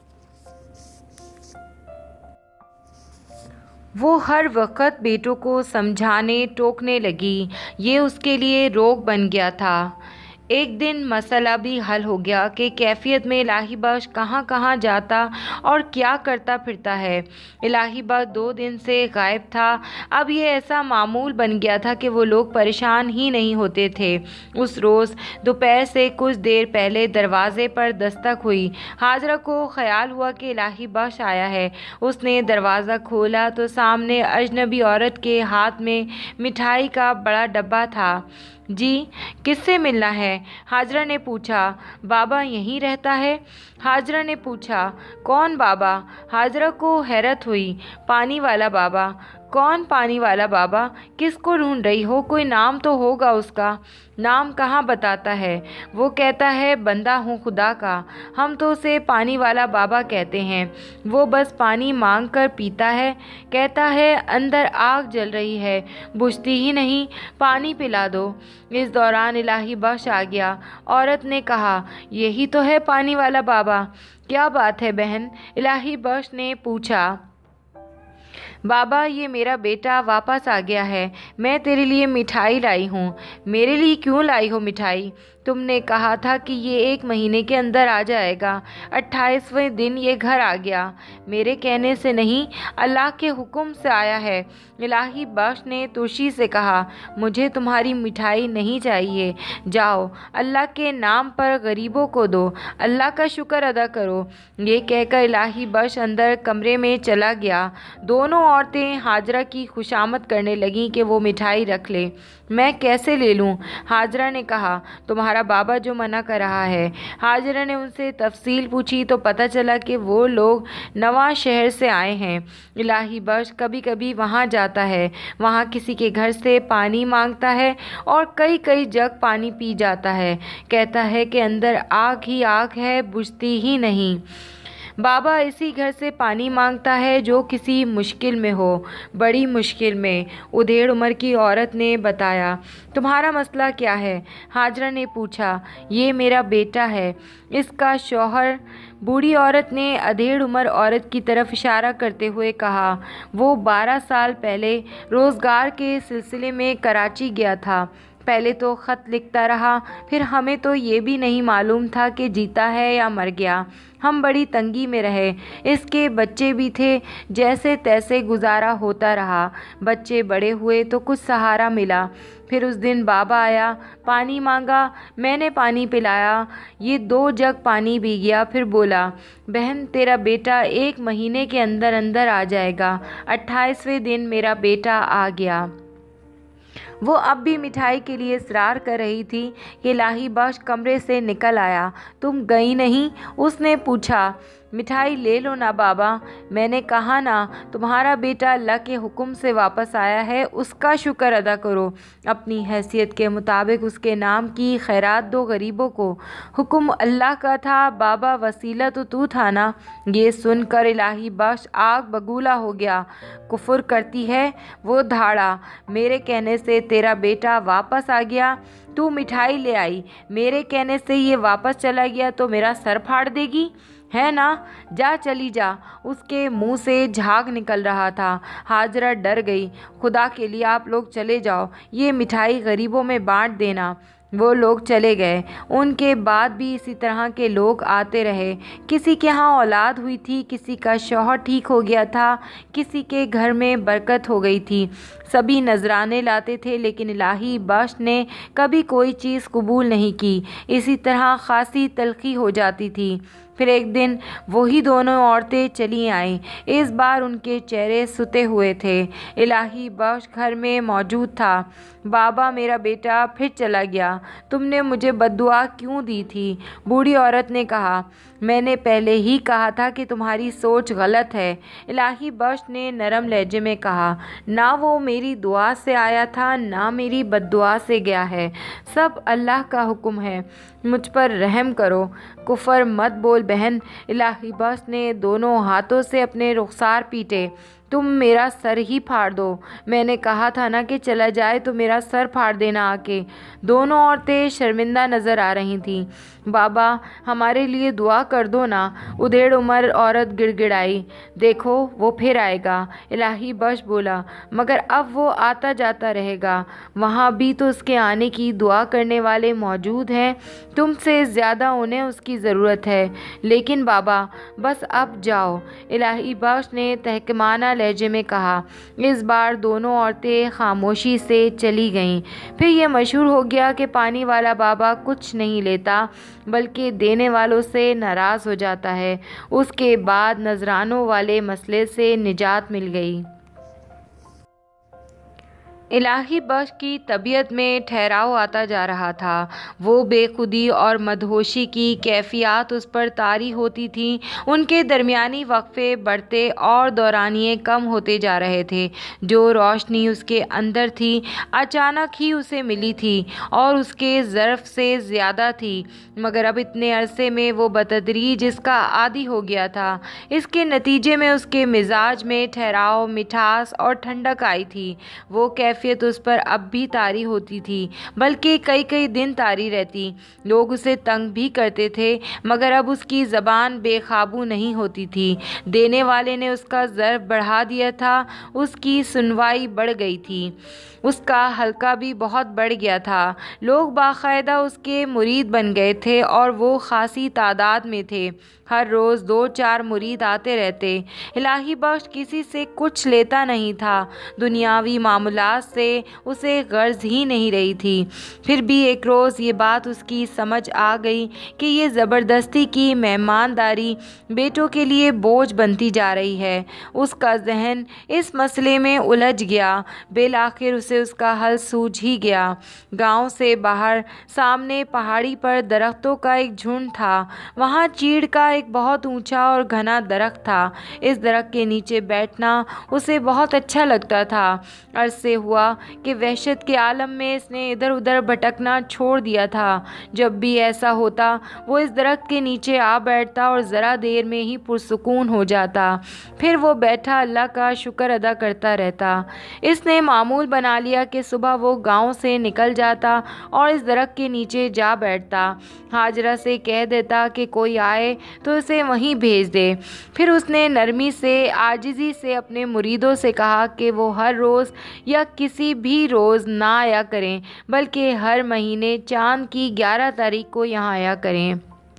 वो हर वक्त बेटों को समझाने टोकने लगी। ये उसके लिए रोग बन गया था। एक दिन मसला भी हल हो गया कि कैफियत में इलाही बख्श कहाँ कहाँ जाता और क्या करता फिरता है। इलाही बख्श 2 दिन से गायब था। अब ये ऐसा मामूल बन गया था कि वो लोग परेशान ही नहीं होते थे। उस रोज़ दोपहर से कुछ देर पहले दरवाज़े पर दस्तक हुई। हाजरा को ख्याल हुआ कि इलाही बख्श आया है। उसने दरवाज़ा खोला तो सामने अजनबी औरत के हाथ में मिठाई का बड़ा डब्बा था। जी, किससे मिलना है? हाजरा ने पूछा। बाबा यहीं रहता है? हाजरा ने पूछा। कौन बाबा? हाजरा को हैरत हुई। पानी वाला बाबा। कौन पानी वाला बाबा? किसको ढूंढ रही हो? कोई नाम तो होगा उसका। नाम कहाँ बताता है। वो कहता है बंदा हूँ खुदा का। हम तो उसे पानी वाला बाबा कहते हैं। वो बस पानी मांग कर पीता है। कहता है अंदर आग जल रही है, बुझती ही नहीं, पानी पिला दो। इस दौरान इलाही बख्श आ गया। औरत ने कहा यही तो है पानी वाला बाबा। क्या बात है बहन? इलाही बख्श ने पूछा। बाबा ये मेरा बेटा वापस आ गया है। मैं तेरे लिए मिठाई लाई हूँ। मेरे लिए क्यों लाई हो मिठाई? तुमने कहा था कि ये 1 महीने के अंदर आ जाएगा। 28वें दिन ये घर आ गया। मेरे कहने से नहीं, अल्लाह के हुक्म से आया है। इलाही बख्श ने तुर्शी से कहा मुझे तुम्हारी मिठाई नहीं चाहिए। जाओ अल्लाह के नाम पर गरीबों को दो, अल्लाह का शुक्र अदा करो। ये कहकर इलाही बख्श अंदर कमरे में चला गया। दोनों औरतें हाजरा की खुशामद करने लगीं कि वो मिठाई रख ले। मैं कैसे ले लूँ? हाजरा ने कहा। तुम्हारा बाबा जो मना कर रहा है। हाजरा ने उनसे तफसील पूछी तो पता चला कि वो लोग नवा शहर से आए हैं। इलाही बख्श कभी कभी वहाँ जाता है। वहाँ किसी के घर से पानी मांगता है और कई कई जग पानी पी जाता है। कहता है कि अंदर आग ही आग है, बुझती ही नहीं। बाबा इसी घर से पानी मांगता है जो किसी मुश्किल में हो, बड़ी मुश्किल में। उधेड़ उम्र की औरत ने बताया। तुम्हारा मसला क्या है? हाजरा ने पूछा। ये मेरा बेटा है, इसका शौहर। बूढ़ी औरत ने अधेड़ उम्र औरत की तरफ इशारा करते हुए कहा। वो 12 साल पहले रोज़गार के सिलसिले में कराची गया था। पहले तो ख़त लिखता रहा, फिर हमें तो ये भी नहीं मालूम था कि जीता है या मर गया। हम बड़ी तंगी में रहे। इसके बच्चे भी थे। जैसे तैसे गुजारा होता रहा। बच्चे बड़े हुए तो कुछ सहारा मिला। फिर उस दिन बाबा आया, पानी मांगा, मैंने पानी पिलाया। ये 2 जग पानी पी गया। फिर बोला बहन तेरा बेटा 1 महीने के अंदर अंदर आ जाएगा। 28वें दिन मेरा बेटा आ गया। वो अब भी मिठाई के लिए इसरार कर रही थी कि इलाही बख्श कमरे से निकल आया। तुम गई नहीं? उसने पूछा। مٹھائی لے لو نا بابا، میں نے کہا نا تمہارا بیٹا اللہ کے حکم سے واپس آیا ہے، اس کا شکر ادا کرو، اپنی حیثیت کے مطابق اس کے نام کی خیرات دو غریبوں کو۔ حکم اللہ کا تھا بابا، وسیلہ تو تھا نا۔ یہ سن کر الہی بخش آگ بگولا ہو گیا۔ کفر کرتی ہے؟ وہ دھاڑا، میرے کہنے سے تیرا بیٹا واپس آ گیا، تو مٹھائی لے آئی، میرے کہنے سے یہ واپس چلا گیا تو میرا سر پھاڑ دے گی، ہے نا؟ جا چلی جا۔ اس کے منہ سے جھاگ نکل رہا تھا۔ ہاجرہ ڈر گئی۔ خدا کے لیے آپ لوگ چلے جاؤ، یہ مٹھائی غریبوں میں بانٹ دینا۔ وہ لوگ چلے گئے۔ ان کے بعد بھی اسی طرح کے لوگ آتے رہے۔ کسی کے ہاں اولاد ہوئی تھی، کسی کا شوہر ٹھیک ہو گیا تھا، کسی کے گھر میں برکت ہو گئی تھی۔ سبھی نذرانے لاتے تھے، لیکن الہی بخش نے کبھی کوئی چیز قبول نہیں کی۔ اسی طرح خاصی تلخی ہو جاتی تھی۔ پھر ایک دن وہی دونوں عورتیں چلی آئیں۔ اس بار ان کے چہرے ستے ہوئے تھے۔ الہی بخش گھر میں موجود تھا۔ بابا، میرا بیٹا پھر چلا گیا، تم نے مجھے بد دعا کیوں دی تھی؟ بوڑھی عورت نے کہا، میں نے پہلے ہی کہا تھا کہ تمہاری سوچ غلط ہے۔ الہی بخش نے نرم لہجے میں کہا، نہ وہ میری دعا سے آیا تھا، نہ میری بد دعا سے گیا ہے، سب اللہ کا حکم ہے، مجھ پر رحم کرو۔ کفر مت بول بہن۔ الہی بخش نے دونوں ہاتھوں سے اپنے رخسار پیٹے۔ تم میرا سر ہی پھاڑ دو، میں نے کہا تھا نا کہ چلا جائے تو میرا سر پھاڑ دینا آ کے۔ دونوں عورتیں شرمندہ نظر آ رہی تھیں۔ بابا، ہمارے لیے دعا کر دو نا، ادھیڑ عمر عورت گڑ گڑائی۔ دیکھو وہ پھر آئے گا، الہی بخش بولا، مگر اب وہ آتا جاتا رہے گا، وہاں بھی تو اس کے آنے کی دعا کرنے والے موجود ہیں، تم سے زیادہ انہیں اس کی ضرورت ہے۔ لیکن بابا، بس اب جاؤ، الہی بخش نے تحکمانہ لہجے میں کہا۔ اس بار دونوں عورتیں خاموشی سے چلی گئیں۔ پھر یہ مشہور ہو گیا کہ پانی والا بابا کچھ نہیں لیتا، بلکہ دینے والوں سے ناراض ہو جاتا ہے۔ اس کے بعد نذرانوں والے مسئلے سے نجات مل گئی۔ الہی بخش کی طبیعت میں ٹھہراؤ آتا جا رہا تھا۔ وہ بے خودی اور مدہوشی کی کیفیات اس پر طاری ہوتی تھیں۔ ان کے درمیانی وقفے بڑھتے اور دورانیے کم ہوتے جا رہے تھے۔ جو روشنی اس کے اندر تھی، اچانک ہی اسے ملی تھی اور اس کے ظرف سے زیادہ تھی، مگر اب اتنے عرصے میں وہ بتدریج اس کا عادی ہو گیا تھا۔ اس کے نتیجے میں اس کے مزاج میں ٹھہراؤ، مٹھاس اور ٹھنڈک آئی تھی۔ وہ کیفیت اس پر اب بھی طاری ہوتی تھی، بلکہ کئی کئی دن طاری رہتی۔ لوگ اسے تنگ بھی کرتے تھے، مگر اب اس کی زبان بے قابو نہیں ہوتی تھی۔ دینے والے نے اس کا ظرف بڑھا دیا تھا، اس کی سنوائی بڑھ گئی تھی، اس کا حلقہ بھی بہت بڑھ گیا تھا۔ لوگ باقاعدہ اس کے مرید بن گئے تھے اور وہ خاصی تعداد میں تھے۔ ہر روز 2-4 مرید آتے رہتے۔ الہی بخش کسی سے کچھ لیتا نہیں تھا، دنیاوی معاملات سے اسے غرض ہی نہیں رہی تھی۔ پھر بھی ایک روز یہ بات اس کی سمجھ آ گئی کہ یہ زبردستی کی مہمانداری بیٹوں کے لیے بوجھ بنتی جا رہی ہے۔ اس کا ذہن اس مسئلے میں الجھ گیا۔ بالآخر اسے اس کا حل سوجھ ہی گیا۔ گاؤں سے باہر سامنے پہاڑی پر درختوں کا ایک جھنڈ تھا۔ وہاں چیڑ کا ایک بہت اونچا اور گھنا درخت تھا۔ اس درخت کے نیچے بیٹھنا اسے بہت اچھا لگتا تھا۔ عرصے ہوا کہ وحشت کے عالم میں اس نے ادھر ادھر بھٹکنا چھوڑ دیا تھا۔ جب بھی ایسا ہوتا وہ اس درخت کے نیچے آ بیٹھتا اور ذرا دیر میں ہی پرسکون ہو جاتا۔ پھر وہ بیٹھا اللہ کا شکر ادا کرتا رہتا۔ اس نے معمول بنا لیا کہ صبح وہ گاؤں سے نکل جاتا اور اس درخت کے نیچے جا بیٹھتا۔ ہاجرہ سے کہہ دیتا کہ کوئی آئے تو اسے وہیں بھیج دے۔ پھر اس نے نرمی سے، عاجزی سے اپنے مریدوں سے کہا کہ وہ ہر روز یا کسی بھی روز نہ آیا کریں، بلکہ ہر مہینے چاند کی 11 تاریخ کو یہاں آیا کریں۔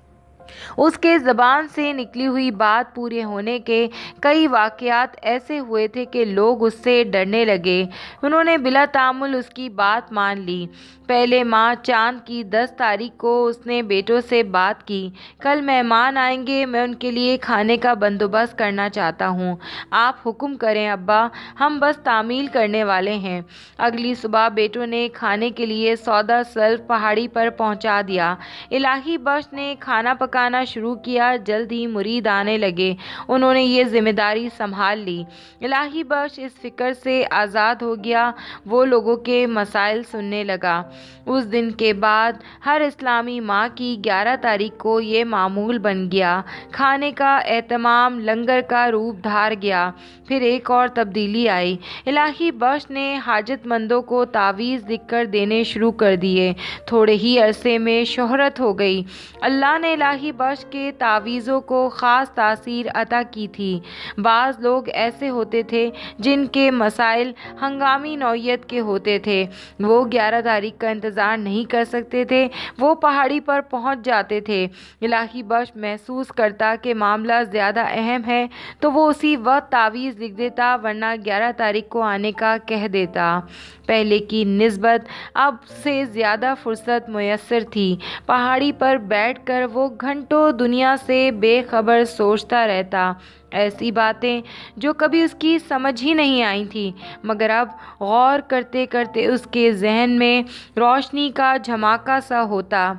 اس کے زبان سے نکلی ہوئی بات پورے ہونے کے کئی واقعات ایسے ہوئے تھے کہ لوگ اس سے ڈرنے لگے۔ انہوں نے بلا تامل اس کی بات مان لی۔ پہلے ماہ چاند کی 10 تاریخ کو اس نے بیٹوں سے بات کی، کل مہمان آئیں گے، میں ان کے لیے کھانے کا بندوبست کرنا چاہتا ہوں، آپ حکم کریں ابا، ہم بس تعمیل کرنے والے ہیں۔ اگلی صبح بیٹوں نے کھانے کے لیے سودا سلف پہاڑی پر پہنچا دیا۔ الہی بخش نے کھانا پکا پکانا شروع کیا، جلد ہی مرید آنے لگے۔ انہوں نے یہ ذمہ داری سنبھال لی۔ الہی بخش اس فکر سے آزاد ہو گیا، وہ لوگوں کے مسائل سننے لگا۔ اس دن کے بعد ہر اسلامی ماہ کی 11 تاریخ کو یہ معمول بن گیا۔ کھانے کا اہتمام لنگر کا روپ دھار گیا۔ پھر ایک اور تبدیلی آئی۔ الہی بخش نے حاجت مندوں کو تعویذ لکھ کر دینے شروع کر دیے۔ تھوڑے ہی عرصے میں شہرت ہو گئی۔ اللہ نے الہی بخش کے تعویذوں کو خاص تاثیر عطا کی تھی۔ بعض لوگ ایسے ہوتے تھے جن کے مسائل ہنگامی نوعیت کے ہوتے تھے، وہ 11 تاریخ کا انتظار نہیں کر سکتے تھے، وہ پہاڑی پر پہنچ جاتے تھے۔ الہی بخش محسوس کرتا کہ معاملہ زیادہ اہم ہے تو وہ اسی وقت تعویذ لکھ دیتا، ورنہ 11 تاریخ کو آنے کا کہہ دیتا۔ پہلے کی نسبت اب سے زیادہ فرصت میسر تھی۔ پہاڑی پر بیٹھ کر وہ گھنٹوں دنیا سے بے خبر سوچتا رہتا، ایسی باتیں جو کبھی اس کی سمجھ ہی نہیں آئی تھیں، مگر اب غور کرتے کرتے اس کے ذہن میں روشنی کا جھماکا سا ہوتا۔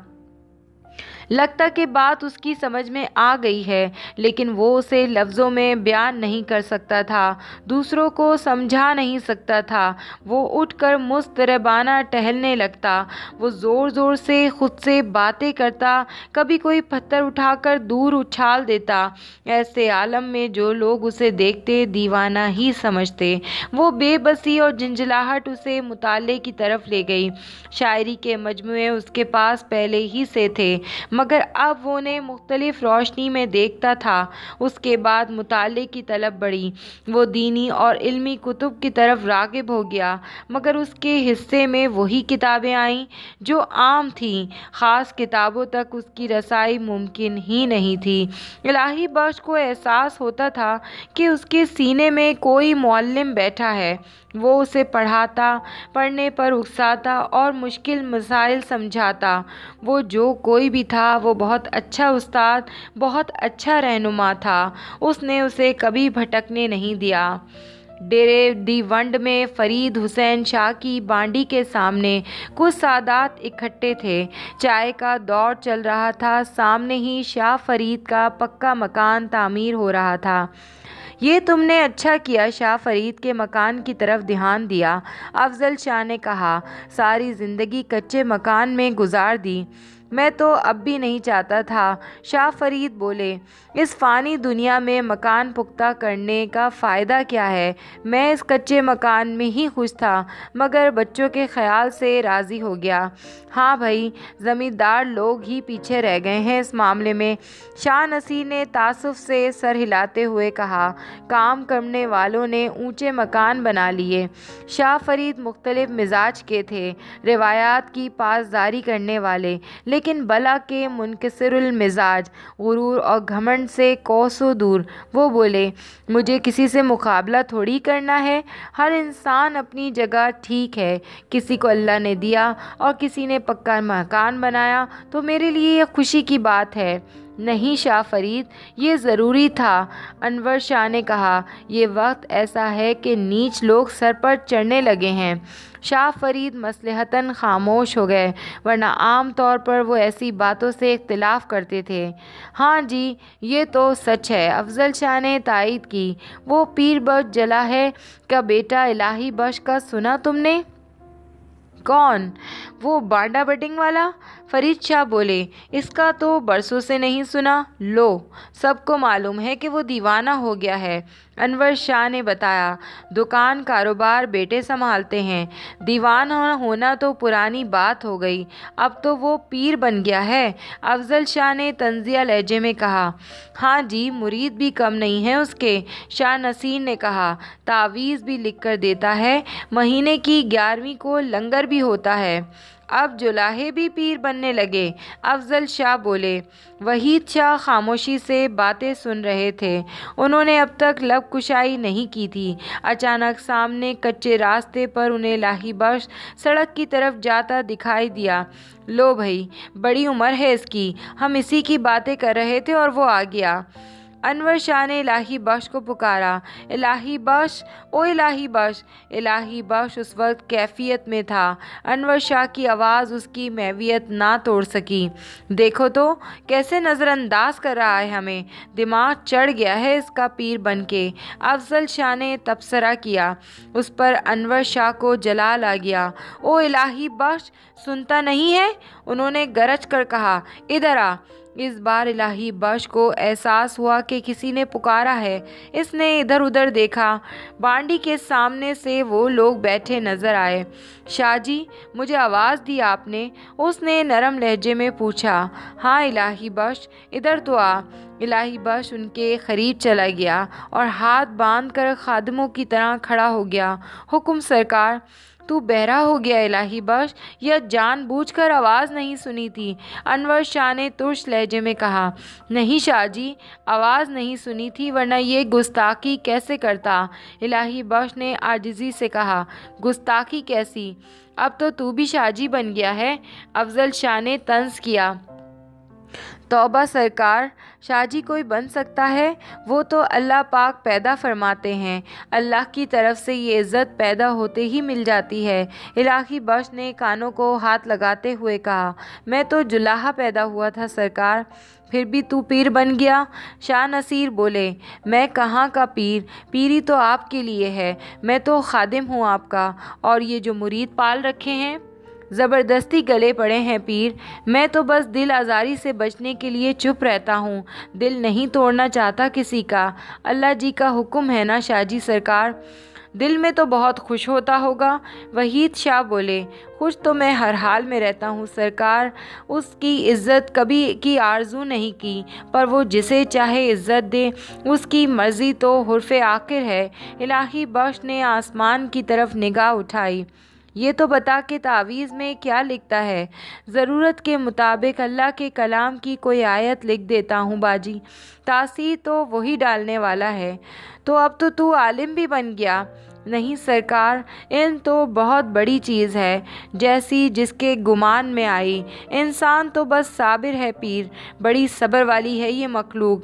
لگتا کہ بات اس کی سمجھ میں آ گئی ہے، لیکن وہ اسے لفظوں میں بیان نہیں کر سکتا تھا، دوسروں کو سمجھا نہیں سکتا تھا۔ وہ اٹھ کر مضطربانہ ٹہلنے لگتا، وہ زور زور سے خود سے باتیں کرتا، کبھی کوئی پتھر اٹھا کر دور اچھال دیتا۔ ایسے عالم میں جو لوگ اسے دیکھتے دیوانہ ہی سمجھتے۔ وہ بے بسی اور جھنجھلاہٹ اسے مطالعے کی طرف لے گئی۔ شاعری کے مجموعے اس کے پاس پہلے ہی سے تھے، مگر اب وہ انہیں مختلف روشنی میں دیکھتا تھا۔ اس کے بعد مطالعے کی طلب بڑھی، وہ دینی اور علمی کتب کی طرف راغب ہو گیا، مگر اس کے حصے میں وہی کتابیں آئیں جو عام تھیں، خاص کتابوں تک اس کی رسائی ممکن ہی نہیں تھی۔ الہی بخش کو احساس ہوتا تھا کہ اس کے سینے میں کوئی معلم بیٹھا ہے، وہ اسے پڑھاتا، پڑھنے پر اکساتا اور مشکل مسائل سمجھاتا۔ وہ جو کوئی بھی تھا، وہ بہت اچھا استاد، بہت اچھا رہنما تھا، اس نے اسے کبھی بھٹکنے نہیں دیا۔ ڈیرے دیونڈ میں فرید حسین شاہ کی بانڈی کے سامنے کچھ سادات اکٹھے تھے۔ چائے کا دور چل رہا تھا، سامنے ہی شاہ فرید کا پکا مکان تعمیر ہو رہا تھا۔ یہ تم نے اچھا کیا، شاہ فرید کے مکان کی طرف دھیان دیا، افضل شاہ نے کہا۔ ساری زندگی کچے مکان میں گزار دی، میں تو اب بھی نہیں چاہتا تھا۔ شاہ فرید بولے، اس فانی دنیا میں مکان پختہ کرنے کا فائدہ کیا ہے؟ میں اس کچے مکان میں ہی خوش تھا، مگر بچوں کے خیال سے راضی ہو گیا۔ ہاں بھائی، زمیندار لوگ ہی پیچھے رہ گئے ہیں اس معاملے میں، شاہ نصیر نے تعصب سے سر ہلاتے ہوئے کہا۔ کام کرنے والوں نے اونچے مکان بنا لیے۔ شاہ فرید مختلف مزاج کے تھے، روایات کی پاسداری کرنے والے، لیکن بلا کے منکسر المزاج، غرور اور گھمنڈ سے کوسوں دور۔ وہ بولے، مجھے کسی سے مقابلہ تھوڑی کرنا ہے، ہر انسان اپنی جگہ ٹھیک ہے، کسی کو اللہ نے دیا اور کسی نے پکا مکان بنایا تو میرے لیے یہ خوشی کی بات ہے۔ نہیں شاہ فرید، یہ ضروری تھا، انور شاہ نے کہا۔ یہ وقت ایسا ہے کہ نیچ لوگ سر پر چڑھنے لگے ہیں۔ شاہ فرید مصلحتاً خاموش ہو گئے، ورنہ عام طور پر وہ ایسی باتوں سے اختلاف کرتے تھے۔ ہاں جی، یہ تو سچ ہے، افضل شاہ نے تائید کی۔ وہ پیر بخش جلا ہے کا بیٹا الہی بخش کا سنا تم نے؟ کون؟ وہ بانڈا بٹنگ والا؟ فرید شاہ بولے، اس کا تو برسوں سے نہیں سنا۔ لو، سب کو معلوم ہے کہ وہ دیوانہ ہو گیا ہے۔ انور شاہ نے بتایا، دکان کاروبار بیٹے سنبھالتے ہیں، دیوانہ ہونا تو پرانی بات ہو گئی، اب تو وہ پیر بن گیا ہے۔ افضل شاہ نے طنزیہ لہجے میں کہا۔ ہاں جی، مرید بھی کم نہیں ہیں اس کے، شاہ نصیر نے کہا۔ تعویذ بھی لکھ کر دیتا ہے، مہینے کی 11ویں کو لنگر بھی ہوتا ہے۔ اب جولاہے بھی پیر بننے لگے، افضل شاہ بولے۔ وحید شاہ خاموشی سے باتیں سن رہے تھے، انہوں نے اب تک لب کشائی نہیں کی تھی۔ اچانک سامنے کچے راستے پر انہیں الہی بخش سڑک کی طرف جاتا دکھائی دیا۔ لو بھائی، بڑی عمر ہے اس کی، ہم اسی کی باتیں کر رہے تھے اور وہ آ گیا۔ انور شاہ نے الہی بخش کو پکارا، الہی بخش، او الہی بخش۔ الہی بخش اس وقت کیفیت میں تھا، انور شاہ کی آواز اس کی محویت نہ توڑ سکی۔ دیکھو تو کیسے نظر انداز کر رہا ہے ہمیں، دماغ چڑھ گیا ہے اس کا پیر بن کے۔ افضل شاہ نے تبصرہ کیا۔ اس پر انور شاہ کو جلال آ گیا۔ او الہی بخش، سنتا نہیں ہے؟ انہوں نے گرج کر کہا، ادھر آ۔ اس بار الہی بخش کو احساس ہوا کہ کسی نے پکارا ہے۔ اس نے ادھر ادھر دیکھا، بانڈی کے سامنے سے وہ لوگ بیٹھے نظر آئے۔ شاہ جی، مجھے آواز دی آپ نے؟ اس نے نرم لہجے میں پوچھا۔ ہاں الہی بخش، ادھر تو آ۔ الہی بخش ان کے قریب چلا گیا اور ہاتھ باندھ کر خادموں کی طرح کھڑا ہو گیا۔ حکم سرکار۔ تو بہرا ہو گیا الہی بخش، یا جان بوجھ کر آواز نہیں سنی تھی؟ انور شاہ نے ترش لہجے میں کہا۔ نہیں شاہ جی، آواز نہیں سنی تھی ورنہ یہ گستاخی کیسے کرتا؟ الہی بخش نے عاجزی سے کہا۔ گستاخی کیسی؟ اب تو بھی شاہ جی بن گیا ہے، افضل شاہ نے طنز کیا۔ توبہ سرکار، شاہ جی کوئی بن سکتا ہے؟ وہ تو اللہ پاک پیدا فرماتے ہیں، اللہ کی طرف سے یہ عزت پیدا ہوتے ہی مل جاتی ہے۔ الہی بخش نے کانوں کو ہاتھ لگاتے ہوئے کہا، میں تو جلاحہ پیدا ہوا تھا سرکار، پھر بھی تو پیر بن گیا۔ شاہ نصیر بولے، میں کہاں کا پیر، پیری تو آپ کے لیے ہے، میں تو خادم ہوں آپ کا، اور یہ جو مرید پال رکھے ہیں زبردستی گلے پڑے ہیں پیر، میں تو بس دل آزاری سے بچنے کے لیے چپ رہتا ہوں، دل نہیں توڑنا چاہتا کسی کا۔ اللہ جی کا حکم ہے نا شاہ جی سرکار؟ دل میں تو بہت خوش ہوتا ہوگا۔ وحید شاہ بولے، خوش تو میں ہر حال میں رہتا ہوں سرکار، اس کی عزت کبھی کی آرزو نہیں کی، پر وہ جسے چاہے عزت دے، اس کی مرضی تو حرف آخر ہے۔ الہی بخش نے آسمان کی طرف نگاہ اٹھائی۔ یہ تو بتا کہ تعویذ میں کیا لکھتا ہے؟ ضرورت کے مطابق اللہ کے کلام کی کوئی آیت لکھ دیتا ہوں باجی، تاثیر تو وہی ڈالنے والا ہے۔ تو اب تو عالم بھی بن گیا؟ نہیں سرکار، علم تو بہت بڑی چیز ہے، جیسی جس کے گمان میں آئی، انسان تو بس صابر ہے پیر، بڑی صبر والی ہے یہ مخلوق۔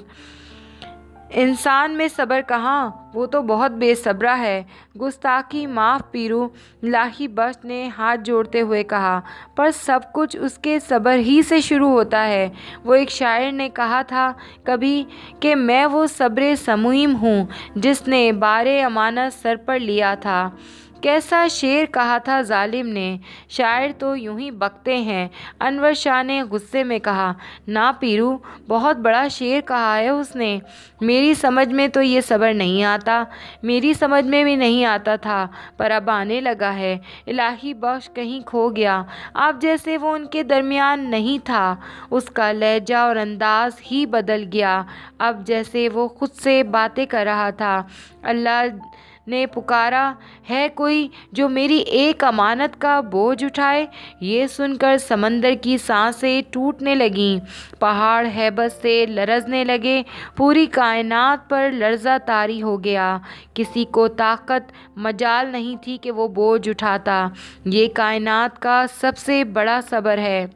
انسان میں صبر کہاں، وہ تو بہت بے صبرا ہے۔ گستاخی معاف پیرو، الہی بخش نے ہاتھ جوڑتے ہوئے کہا، پر سب کچھ اس کے صبر ہی سے شروع ہوتا ہے۔ وہ ایک شاعر نے کہا تھا کبھی کہ میں وہ صبر سموئیم ہوں جس نے بار امانت سر پر لیا تھا۔ کیسا شعر کہا تھا ظالم نے، شاعر تو یوں ہی بکتے ہیں۔ انور شاہ نے غصے میں کہا، نا پیرو، بہت بڑا شعر کہا ہے اس نے، میری سمجھ میں تو یہ صبر نہیں آتا، میری سمجھ میں بھی نہیں آتا تھا، پر اب آنے لگا ہے۔ الہی بخش کہیں کھو گیا، اب جیسے وہ ان کے درمیان نہیں تھا، اس کا لہجہ اور انداز ہی بدل گیا، اب جیسے وہ خود سے باتیں کر رہا تھا۔ اللہ نے پکارا، ہے کوئی جو میری ایک امانت کا بوجھ اٹھائے؟ یہ سن کر سمندر کی سانسیں ٹوٹنے لگیں، پہاڑ ہیبت سے لرزنے لگے، پوری کائنات پر لرزہ طاری ہو گیا، کسی کو طاقت مجال نہیں تھی کہ وہ بوجھ اٹھاتا۔ یہ کائنات کا سب سے بڑا صبر ہے۔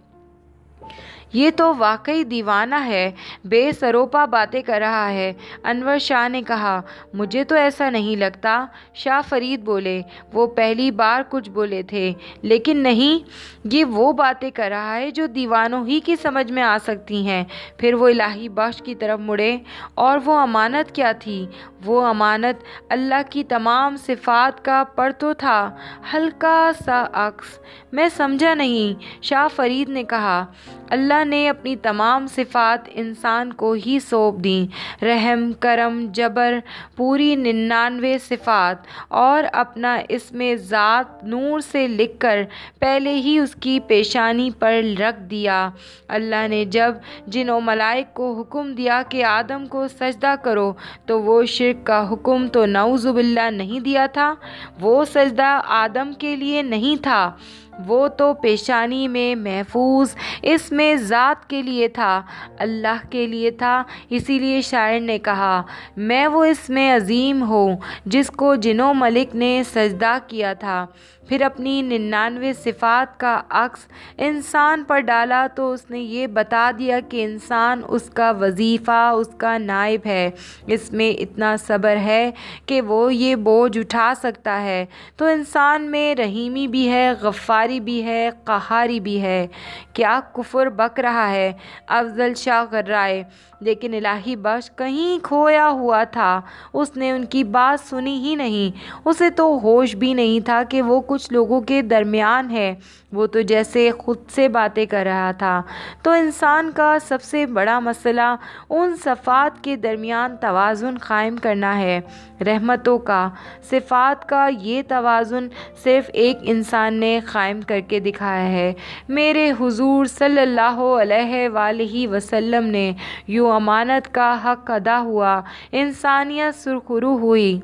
یہ تو واقعی دیوانہ ہے، بے سروپا باتیں کر رہا ہے۔ انور شاہ نے کہا، مجھے تو ایسا نہیں لگتا۔ شاہ فرید بولے، وہ پہلی بار کچھ بولے تھے، لیکن نہیں، یہ وہ باتیں کر رہا ہے جو دیوانوں ہی کی سمجھ میں آ سکتی ہیں۔ پھر وہ الہی بخش کی طرف مڑے، اور وہ امانت کیا تھی؟ وہ امانت اللہ کی تمام صفات کا پرتو تھا، ہلکا سا عکس۔ میں سمجھا نہیں، شاہ فرید نے کہا۔ اللہ نے اپنی تمام صفات انسان کو ہی سونپ دیں، رحم، کرم، جبر، پوری 99 صفات، اور اپنا اسم ذات نور سے لکھ کر پہلے ہی اس کی پیشانی پر رکھ دیا۔ اللہ نے جب جن و ملائک کو حکم دیا کہ آدم کو سجدہ کرو تو وہ شرک کا حکم تو نعوذ باللہ نہیں دیا تھا، وہ سجدہ آدم کے لیے نہیں تھا، وہ تو پیشانی میں محفوظ اسم ذات کے لیے تھا، اللہ کے لیے تھا۔ اسی لیے شاعر نے کہا، میں وہ اسم عظیم ہوں جس کو جن و ملک نے سجدہ کیا تھا۔ پھر اپنی 99 صفات کا عکس انسان پر ڈالا تو اس نے یہ بتا دیا کہ انسان اس کا وظیفہ، اس کا نائب ہے، اس میں اتنا صبر ہے کہ وہ یہ بوجھ اٹھا سکتا ہے، تو انسان میں رحیمی بھی ہے، غفاری بھی ہے، قہاری بھی ہے۔ کیا کفر بک رہا ہے؟ افضل شاہ غرائے۔ لیکن الہی بخش کہیں کھویا ہوا تھا، اس نے ان کی بات سنی ہی نہیں۔ اسے تو ہوش بھی نہیں تھا کہ وہ کچھ لوگوں کے درمیان ہے، وہ تو جیسے خود سے باتیں کر رہا تھا۔ تو انسان کا سب سے بڑا مسئلہ ان صفات کے درمیان توازن قائم کرنا ہے، رحمتوں کا، صفات کا۔ یہ توازن صرف ایک انسان نے قائم کر کے دکھایا ہے، میرے حضور صلی اللہ علیہ وآلہ وسلم نے۔ یوں امانت کا حق ادا ہوا، انسانیت سرخرو ہوئی۔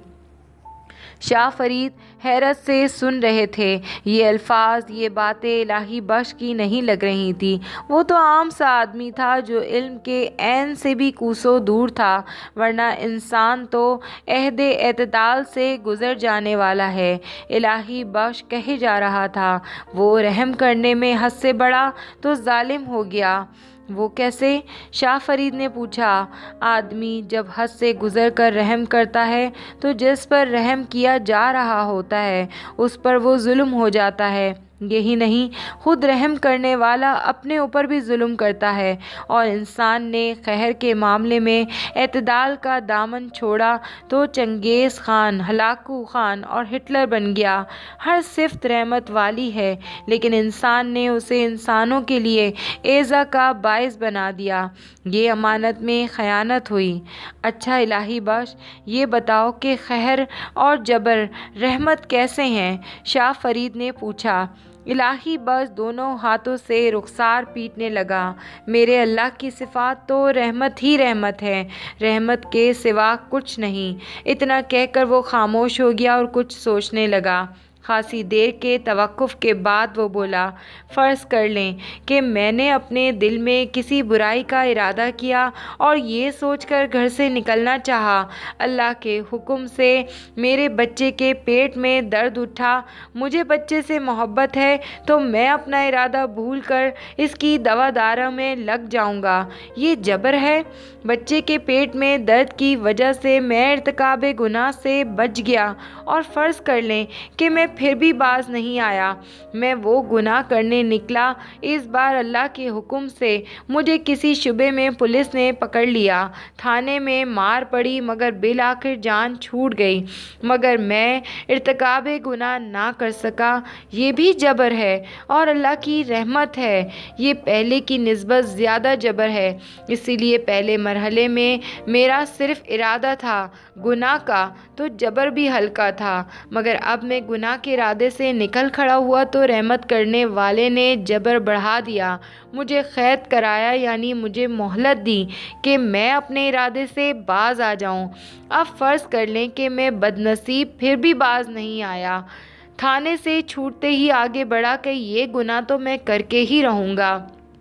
شاہ فرید حیرت سے سن رہے تھے۔ یہ الفاظ، یہ باتیں الہی بخش کی نہیں لگ رہی تھیں۔ وہ تو عام سا آدمی تھا جو علم کے عین سے بھی کوسوں دور تھا، ورنہ انسان تو عہد اعتدال سے گزر جانے والا ہے۔ الہی بخش کہے جا رہا تھا، وہ رحم کرنے میں حد سے بڑا تو ظالم ہو گیا۔ وہ کیسے؟ شاہ فرید نے پوچھا۔ آدمی جب حد سے گزر کر رحم کرتا ہے تو جس پر رحم کیا جا رہا ہوتا ہے اس پر وہ ظلم ہو جاتا ہے۔ یہی نہیں، خود رحم کرنے والا اپنے اوپر بھی ظلم کرتا ہے، اور انسان نے قہر کے معاملے میں اعتدال کا دامن چھوڑا تو چنگیز خان، ہلاکو خان اور ہٹلر بن گیا۔ ہر صفت رحمت والی ہے، لیکن انسان نے اسے انسانوں کے لیے ایذا کا باعث بنا دیا۔ یہ امانت میں خیانت ہوئی۔ اچھا الہی بخش، یہ بتاؤ کہ قہر اور جبر رحمت کیسے ہیں؟ شاہ فرید نے پوچھا۔ الہی بخش دونوں ہاتھوں سے رخسار پیٹنے لگا۔ میرے اللہ کی صفات تو رحمت ہی رحمت ہے، رحمت کے سوا کچھ نہیں۔ اتنا کہہ کر وہ خاموش ہو گیا اور کچھ سوچنے لگا۔ خاصی دیر کے توقف کے بعد وہ بولا، فرض کر لیں کہ میں نے اپنے دل میں کسی برائی کا ارادہ کیا اور یہ سوچ کر گھر سے نکلنا چاہا، اللہ کے حکم سے میرے بچے کے پیٹ میں درد اٹھا، مجھے بچے سے محبت ہے تو میں اپنا ارادہ بھول کر اس کی دوا دارو میں لگ جاؤں گا۔ یہ جبر ہے؟ بچے کے پیٹ میں درد کی وجہ سے میں ارتکاب گناہ سے بچ گیا، اور فرض کر لیں کہ میں پھر بھی باز نہیں آیا، میں وہ گناہ کرنے نکلا۔ اس بار اللہ کے حکم سے مجھے کسی شبے میں پولیس نے پکڑ لیا، تھانے میں مار پڑی، مگر بالآخر جان چھوٹ گئی، مگر میں ارتکاب گناہ نہ کر سکا۔ یہ بھی جبر ہے اور اللہ کی رحمت ہے۔ یہ پہلے کی نسبت زیادہ جبر ہے، اسی لیے پہلے مرحلے میں میرا صرف ارادہ تھا گناہ کا تو جبر بھی ہلکا تھا، مگر اب میں گناہ کے ارادے سے نکل کھڑا ہوا تو رحمت کرنے والے نے جبر بڑھا دیا، مجھے قید کرایا، یعنی مجھے مہلت دی کہ میں اپنے ارادے سے باز آ جاؤں۔ اب فرض کر لیں کہ میں بدنصیب پھر بھی باز نہیں آیا، تھانے سے چھوٹتے ہی آگے بڑھا کہ یہ گناہ تو میں کر کے ہی رہوں گا۔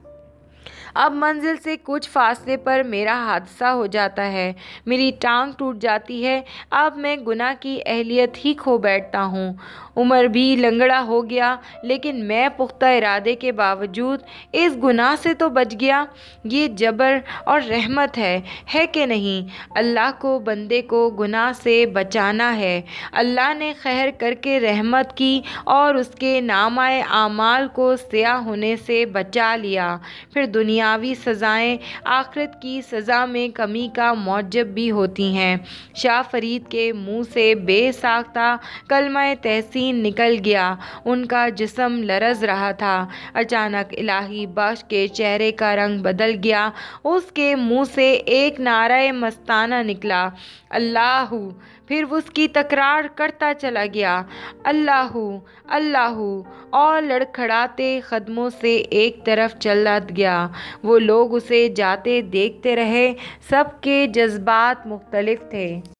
اب منزل سے کچھ فاصلے پر میرا حادثہ ہو جاتا ہے، میری ٹانگ ٹوٹ جاتی ہے، اب میں گناہ کی اہلیت ہی کھو بیٹھتا ہوں۔ عمر بھی لنگڑا ہو گیا، لیکن میں پختہ ارادے کے باوجود اس گناہ سے تو بچ گیا۔ یہ جبر اور رحمت ہے کہ نہیں؟ اللہ کو بندے کو گناہ سے بچانا ہے۔ اللہ نے قہر کر کے رحمت کی اور اس کے نامہ اعمال کو سیاہ ہونے سے بچا لیا۔ پھر دنیاوی سزائیں آخرت کی سزا میں کمی کا موجب بھی ہوتی ہیں۔ شاہ فرید کے منہ سے بے ساختہ کلمہ تحسین نکل گیا، ان کا جسم لرز رہا تھا۔ اچانک الہی بخش کے چہرے کا رنگ بدل گیا، اس کے منہ سے ایک نعرہ مستانہ نکلا، اللہ! پھر اس کی تکرار کرتا چلا گیا، اللہ اللہ، اور لڑکھڑاتے قدموں سے ایک طرف چلا گیا۔ وہ لوگ اسے جاتے دیکھتے رہے، سب کے جذبات مختلف تھے۔